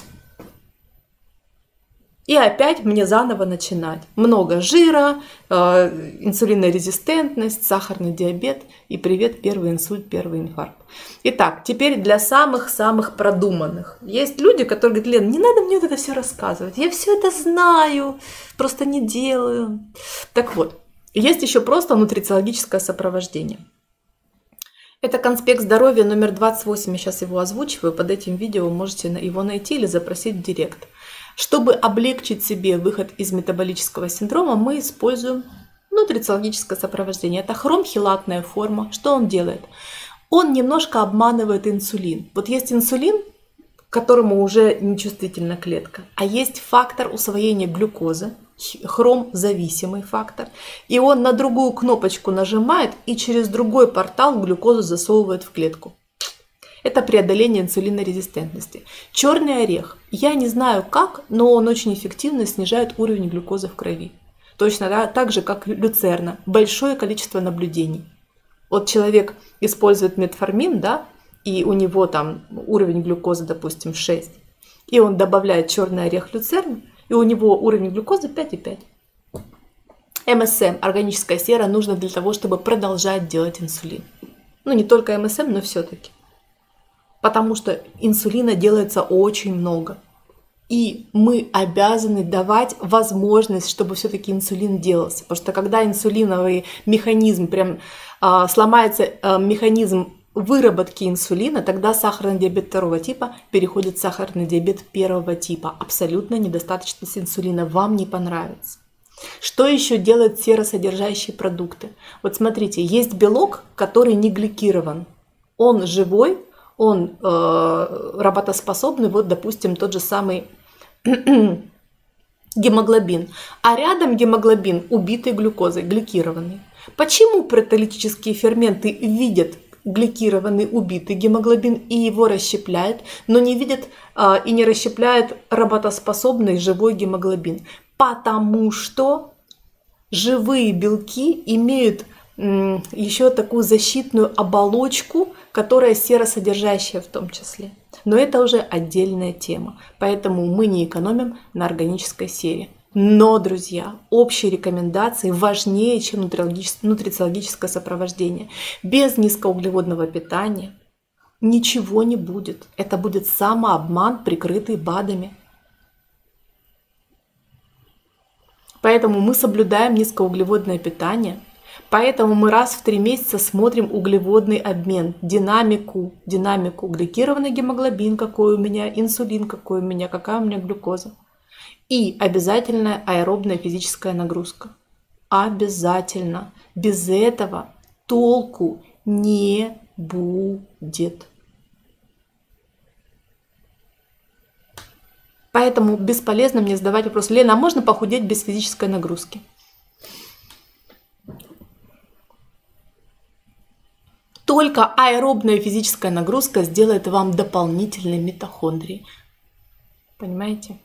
[SPEAKER 1] И опять мне заново начинать. Много жира, э, инсулинорезистентность, сахарный диабет и привет, первый инсульт, первый инфаркт. Итак, теперь для самых-самых продуманных. Есть люди, которые говорят: Лен, не надо мне вот это все рассказывать. Я все это знаю, просто не делаю. Так вот, есть еще просто нутрициологическое сопровождение. Это конспект здоровья номер двадцать восемь, я сейчас его озвучиваю. Под этим видео вы можете его найти или запросить в директ. Чтобы облегчить себе выход из метаболического синдрома, мы используем нутрициологическое сопровождение. Это хромхилатная форма. Что он делает? Он немножко обманывает инсулин. Вот есть инсулин, к которому уже нечувствительна клетка, а есть фактор усвоения глюкозы, хромзависимый фактор, и он на другую кнопочку нажимает и через другой портал глюкозу засовывает в клетку. Это преодоление инсулинорезистентности. Черный орех. Я не знаю как, но он очень эффективно снижает уровень глюкозы в крови. Точно да, так же, как люцерна. Большое количество наблюдений. Вот человек использует метформин, да, и у него там уровень глюкозы, допустим, шесть. И он добавляет черный орех люцерну, и у него уровень глюкозы пять и пять. эм эс эм, органическая сера, нужно для того, чтобы продолжать делать инсулин. Ну, не только эм эс эм, но все-таки. Потому что инсулина делается очень много. И мы обязаны давать возможность, чтобы все-таки инсулин делался. Потому что когда инсулиновый механизм, прям э, сломается э, механизм выработки инсулина, тогда сахарный диабет второго типа переходит в сахарный диабет первого типа. Абсолютно недостаточность инсулина вам не понравится. Что еще делают серосодержащие продукты? Вот смотрите, есть белок, который не гликирован. Он живой. он э, работоспособный, вот, допустим, тот же самый гемоглобин. А рядом гемоглобин убитый глюкозой, гликированный. Почему протеолитические ферменты видят гликированный убитый гемоглобин и его расщепляют, но не видят э, и не расщепляют работоспособный живой гемоглобин? Потому что живые белки имеют м, еще такую защитную оболочку, которая серосодержащая в том числе. Но это уже отдельная тема, поэтому мы не экономим на органической сере. Но, друзья, общие рекомендации важнее, чем нутрициологическое сопровождение. Без низкоуглеводного питания ничего не будет. Это будет самообман, прикрытый БАДами. Поэтому мы соблюдаем низкоуглеводное питание. Поэтому мы раз в три месяца смотрим углеводный обмен, динамику, динамику, гликированный гемоглобин, какой у меня, инсулин какой у меня, какая у меня глюкоза. И обязательная аэробная физическая нагрузка. Обязательно. Без этого толку не будет. Поэтому бесполезно мне задавать вопрос: Лена, а можно похудеть без физической нагрузки? Только аэробная физическая нагрузка сделает вам дополнительные митохондрии. Понимаете?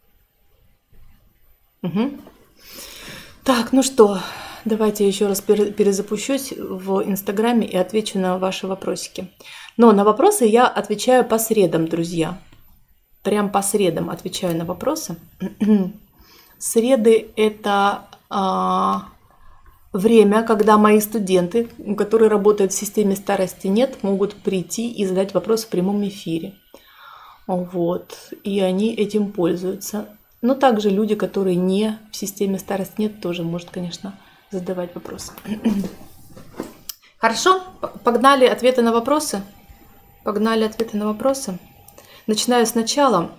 [SPEAKER 1] Угу. Так, ну что, давайте еще раз перезапущусь в Инстаграме и отвечу на ваши вопросики. Но на вопросы я отвечаю по средам, друзья. Прям по средам отвечаю на вопросы. Среды – это а, время, когда мои студенты, которые работают в системе старости нет, могут прийти и задать вопрос в прямом эфире. Вот. И они этим пользуются. Но также люди, которые не в системе старости нет, тоже может, конечно, задавать вопросы. Хорошо? Погнали ответы на вопросы? Погнали ответы на вопросы. Начинаю сначала.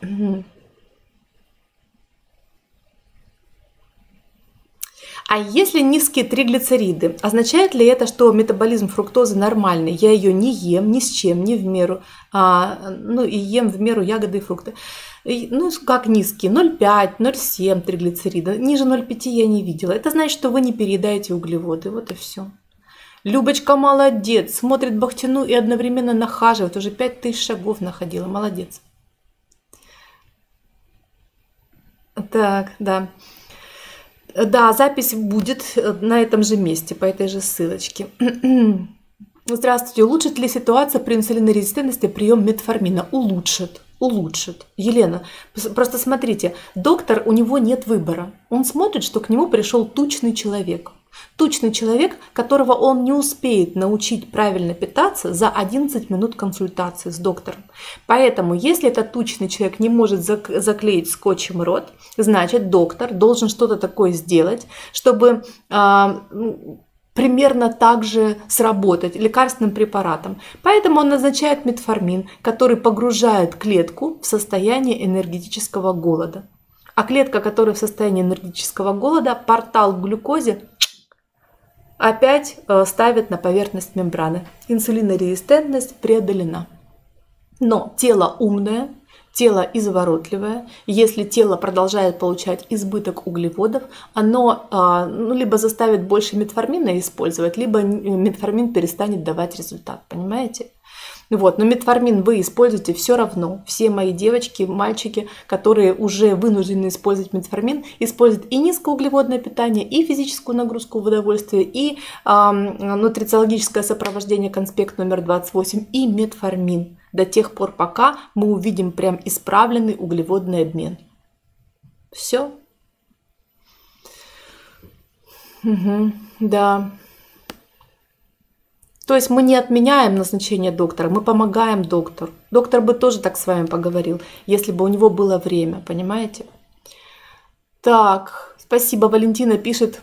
[SPEAKER 1] А если низкие триглицериды, означает ли это, что метаболизм фруктозы нормальный? Я ее не ем ни с чем, не в меру, а, ну и ем в меру ягоды и фрукты. И, ну как низкие? ноль целых пять, ноль целых семь триглицерида. Ниже ноль целых пять я не видела. Это значит, что вы не переедаете углеводы. Вот и все. Любочка молодец, смотрит Бахтину и одновременно нахаживает. Уже пять тысяч шагов находила. Молодец. Так, да. Да, запись будет на этом же месте, по этой же ссылочке. Здравствуйте. Улучшит ли ситуация при инсулинорезистентности прием метформина? Улучшит. Улучшит. Елена, просто смотрите, доктор, у него нет выбора. Он смотрит, что к нему пришел тучный человек. Тучный человек, которого он не успеет научить правильно питаться за одиннадцать минут консультации с доктором. Поэтому, если этот тучный человек не может заклеить скотчем рот, значит, доктор должен что-то такое сделать, чтобы а, примерно так же сработать лекарственным препаратом. Поэтому он назначает метформин, который погружает клетку в состояние энергетического голода. А клетка, которая в состоянии энергетического голода, портал к глюкозе опять ставит на поверхность мембраны. Инсулинорезистентность преодолена. Но тело умное, тело изворотливое. Если тело продолжает получать избыток углеводов, оно ну, либо заставит больше метформина использовать, либо метформин перестанет давать результат. Понимаете? Вот, но метформин вы используете все равно. Все мои девочки, мальчики, которые уже вынуждены использовать метформин, используют и низкоуглеводное питание, и физическую нагрузку в удовольствие, и э, нутрициологическое сопровождение, конспект номер двадцать восемь, и метформин. До тех пор, пока мы увидим прям исправленный углеводный обмен. Все. Угу, да. То есть мы не отменяем назначение доктора, мы помогаем доктору. Доктор бы тоже так с вами поговорил, если бы у него было время, понимаете? Так, спасибо, Валентина пишет.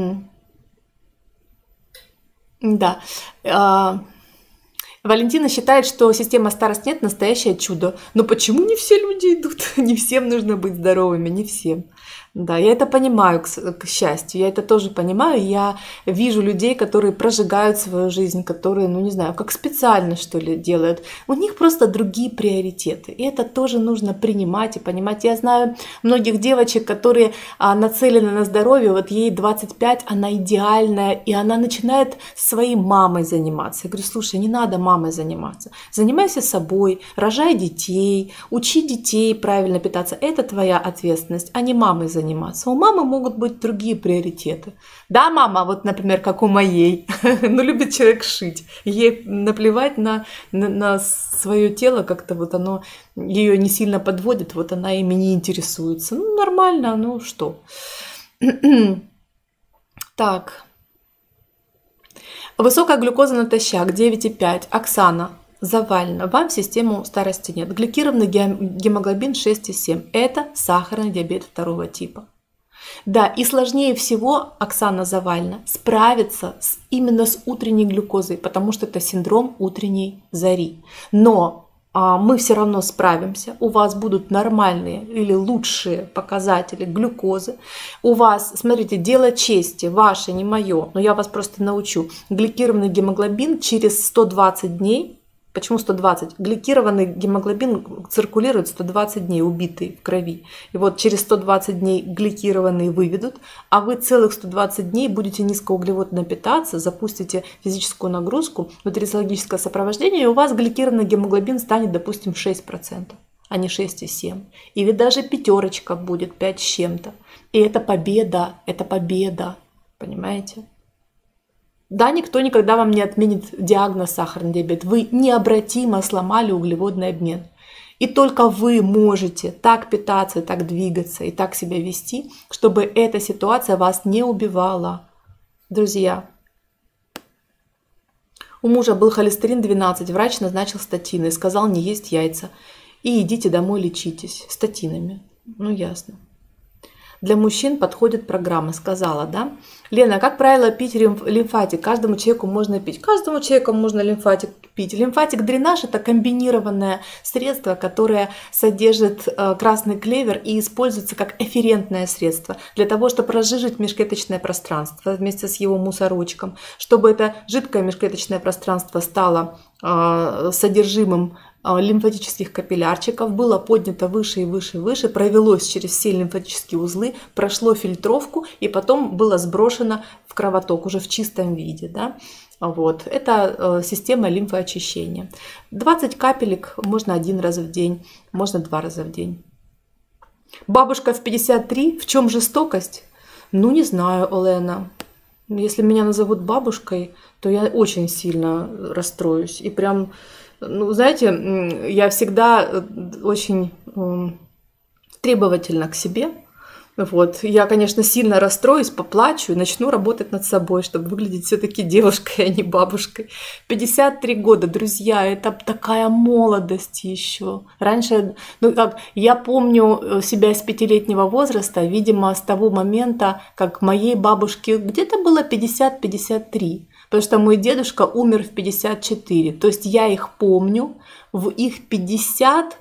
[SPEAKER 1] Да. Валентина считает, что система старость нет настоящее чудо. Но почему не все люди идут? Не всем нужно быть здоровыми, не всем. Да, я это понимаю, к, с- к счастью, я это тоже понимаю. Я вижу людей, которые прожигают свою жизнь, которые, ну не знаю, как специально что ли делают. У них просто другие приоритеты. И это тоже нужно принимать и понимать. Я знаю многих девочек, которые а, нацелены на здоровье. Вот ей двадцать пять, она идеальная, и она начинает своей мамой заниматься. Я говорю, слушай, не надо мамой заниматься. Занимайся собой, рожай детей, учи детей правильно питаться. Это твоя ответственность, а не мамой заниматься. У мамы могут быть другие приоритеты. Да, мама, вот, например, как у моей, ну, любит человек шить. Ей наплевать на, на, на свое тело, как-то вот оно ее не сильно подводит, вот она ими не интересуется. Ну, нормально, ну что. Так. Высокая глюкоза натощак, девять и пять. Оксана. Завалено. Вам в систему старости нет. Гликированный гемоглобин шесть и семь. Это сахарный диабет второго типа. Да, и сложнее всего, Оксана Завальна, справиться с, именно с утренней глюкозой, потому что это синдром утренней зари. Но а, мы все равно справимся. У вас будут нормальные или лучшие показатели глюкозы. У вас, смотрите, дело чести, ваше, не мое, но я вас просто научу. Гликированный гемоглобин через сто двадцать дней. Почему сто двадцать? Гликированный гемоглобин циркулирует сто двадцать дней, убитый в крови. И вот через сто двадцать дней гликированные выведут, а вы целых сто двадцать дней будете низкоуглеводно питаться, запустите физическую нагрузку, нутрициологическое сопровождение, и у вас гликированный гемоглобин станет, допустим, шесть процентов, а не шесть и семь. Или даже пятерочка будет, пять с чем-то. И это победа, это победа, понимаете? Да, никто никогда вам не отменит диагноз сахарный диабет. Вы необратимо сломали углеводный обмен. И только вы можете так питаться, так двигаться и так себя вести, чтобы эта ситуация вас не убивала. Друзья, у мужа был холестерин двенадцать, врач назначил статины и сказал не есть яйца. И идите домой лечитесь статинами. Ну ясно. Для мужчин подходит программа, сказала, да? Лена, как правило, пить лимфатик? Каждому человеку можно пить. Каждому человеку можно лимфатик пить. Лимфатик-дренаж – это комбинированное средство, которое содержит красный клевер и используется как эфферентное средство для того, чтобы разжижить межклеточное пространство вместе с его мусорочком, чтобы это жидкое межклеточное пространство стало содержимым лимфатических капиллярчиков, было поднято выше и выше и выше, провелось через все лимфатические узлы, прошло фильтровку и потом было сброшено в кровоток уже в чистом виде. Да? Вот. Это система лимфоочищения. двадцать капелек можно один раз в день, можно два раза в день. Бабушка в пятьдесят три, в чем жестокость? Ну не знаю, Олена. Если меня назовут бабушкой, то я очень сильно расстроюсь. И прям, ну, знаете, я всегда очень требовательна к себе. Вот. Я, конечно, сильно расстроюсь, поплачу и начну работать над собой, чтобы выглядеть все-таки девушкой, а не бабушкой. пятьдесят три года, друзья, это такая молодость еще. Раньше, ну как, я помню себя с пятилетнего возраста, видимо, с того момента, как моей бабушке где-то было пятьдесят — пятьдесят три. Потому что мой дедушка умер в пятьдесят четыре. То есть я их помню в их пятьдесят.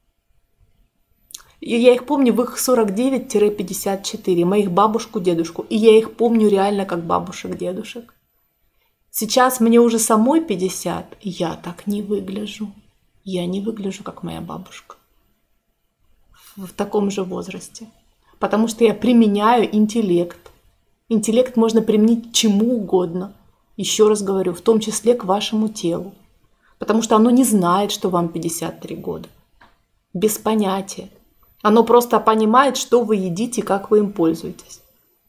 [SPEAKER 1] И я их помню в их сорок девять — пятьдесят четыре, моих бабушку, дедушку. И я их помню реально как бабушек, дедушек. Сейчас мне уже самой пятьдесят, и я так не выгляжу. Я не выгляжу, как моя бабушка. В таком же возрасте. Потому что я применяю интеллект. Интеллект можно применить к чему угодно. Еще раз говорю, в том числе к вашему телу. Потому что оно не знает, что вам пятьдесят три года. Без понятия. Оно просто понимает, что вы едите, как вы им пользуетесь.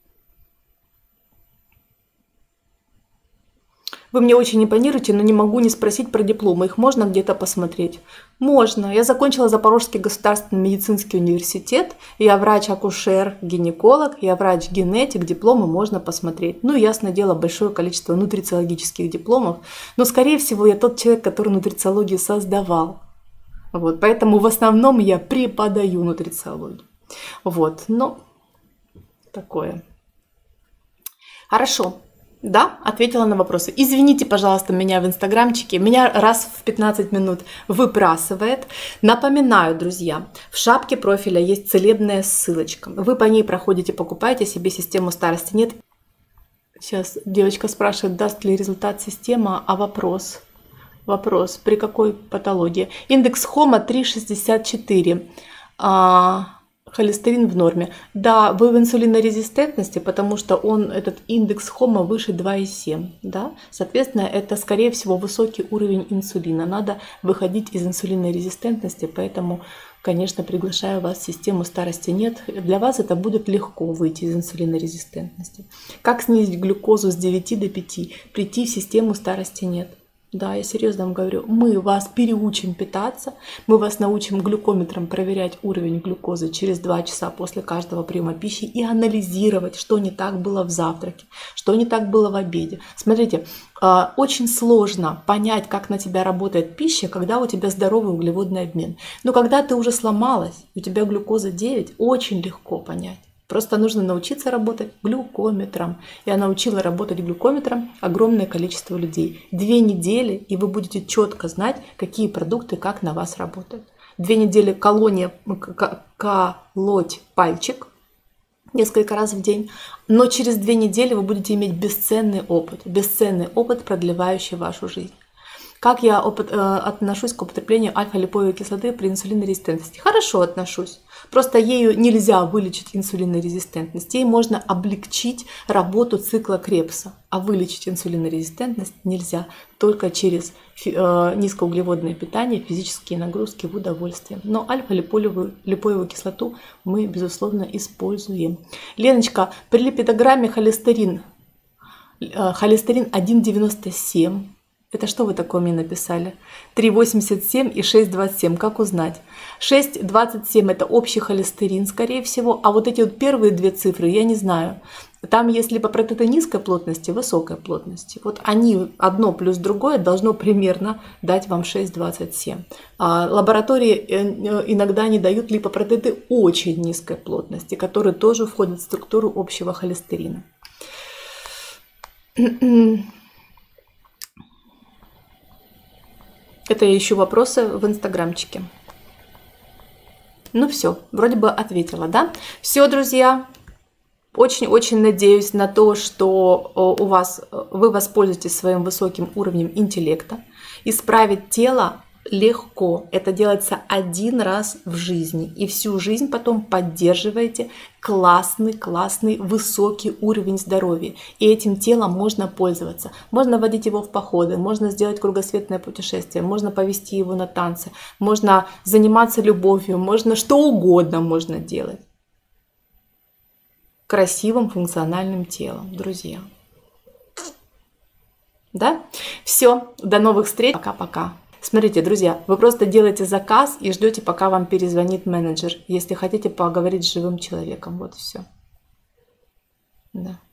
[SPEAKER 1] Вы мне очень импонируете, но не могу не спросить про дипломы. Их можно где-то посмотреть? Можно. Я закончила Запорожский государственный медицинский университет. Я врач-акушер, гинеколог, я врач-генетик. Дипломы можно посмотреть. Ну, ясное дело, большое количество нутрициологических дипломов. Но, скорее всего, я тот человек, который нутрициологию создавал. Вот, поэтому в основном я преподаю нутрициологию. Вот, но такое. Хорошо. Да, ответила на вопросы. Извините, пожалуйста, меня в инстаграмчике. Меня раз в пятнадцать минут выпрасывает. Напоминаю, друзья, в шапке профиля есть целебная ссылочка. Вы по ней проходите, покупаете себе систему старости нет. Сейчас девочка спрашивает, даст ли результат система, а вопрос. Вопрос, при какой патологии? Индекс Хома три шестьдесят четыре. А... Холестерин в норме. Да, вы в инсулинорезистентности, потому что он, этот индекс Хома выше два и семь. Да? Соответственно, это, скорее всего, высокий уровень инсулина. Надо выходить из инсулинорезистентности, поэтому, конечно, приглашаю вас в систему старости нет. Для вас это будет легко выйти из инсулинорезистентности. Как снизить глюкозу с девяти до пяти? Прийти в систему старости нет. Да, я серьезно вам говорю, мы вас переучим питаться, мы вас научим глюкометром проверять уровень глюкозы через два часа после каждого приема пищи и анализировать, что не так было в завтраке, что не так было в обеде. Смотрите, очень сложно понять, как на тебя работает пища, когда у тебя здоровый углеводный обмен. Но когда ты уже сломалась, у тебя глюкоза девять, очень легко понять. Просто нужно научиться работать глюкометром. Я научила работать глюкометром огромное количество людей. Две недели, и вы будете четко знать, какие продукты как на вас работают. Две недели колония, колоть пальчик несколько раз в день. Но через две недели вы будете иметь бесценный опыт. Бесценный опыт, продлевающий вашу жизнь. Как я опыт, э, отношусь к употреблению альфа-липоевой кислоты при инсулинорезистентности? Хорошо отношусь. Просто ею нельзя вылечить инсулинорезистентность. Ей можно облегчить работу цикла Кребса. А вылечить инсулинорезистентность нельзя. Только через э, низкоуглеводное питание, физические нагрузки в удовольствие. Но альфа-липоевую липоевую кислоту мы, безусловно, используем. Леночка, при липидограмме холестерин, э, холестерин один девяносто семь. Это что вы такое мне написали? три восемьдесят семь и шесть двадцать семь. Как узнать? шесть двадцать семь это общий холестерин, скорее всего. А вот эти вот первые две цифры я не знаю. Там есть либо протеины низкой плотности, высокой плотности. Вот они одно плюс другое должно примерно дать вам шесть двадцать семь. А лаборатории иногда не дают липопротеиды очень низкой плотности, которые тоже входят в структуру общего холестерина. Это я ищу вопросы в инстаграмчике. Ну все, вроде бы ответила, да? Все, друзья, очень-очень надеюсь на то, что у вас, вы воспользуетесь своим высоким уровнем интеллекта. Исправить тело легко. Это делается один раз в жизни. И всю жизнь потом поддерживаете классный, классный, высокий уровень здоровья. И этим телом можно пользоваться. Можно водить его в походы, можно сделать кругосветное путешествие, можно повести его на танцы, можно заниматься любовью, можно что угодно можно делать. Красивым, функциональным телом, друзья. Да? Все, до новых встреч. Пока-пока. Смотрите, друзья, вы просто делаете заказ и ждете, пока вам перезвонит менеджер, если хотите поговорить с живым человеком. Вот и все. Да.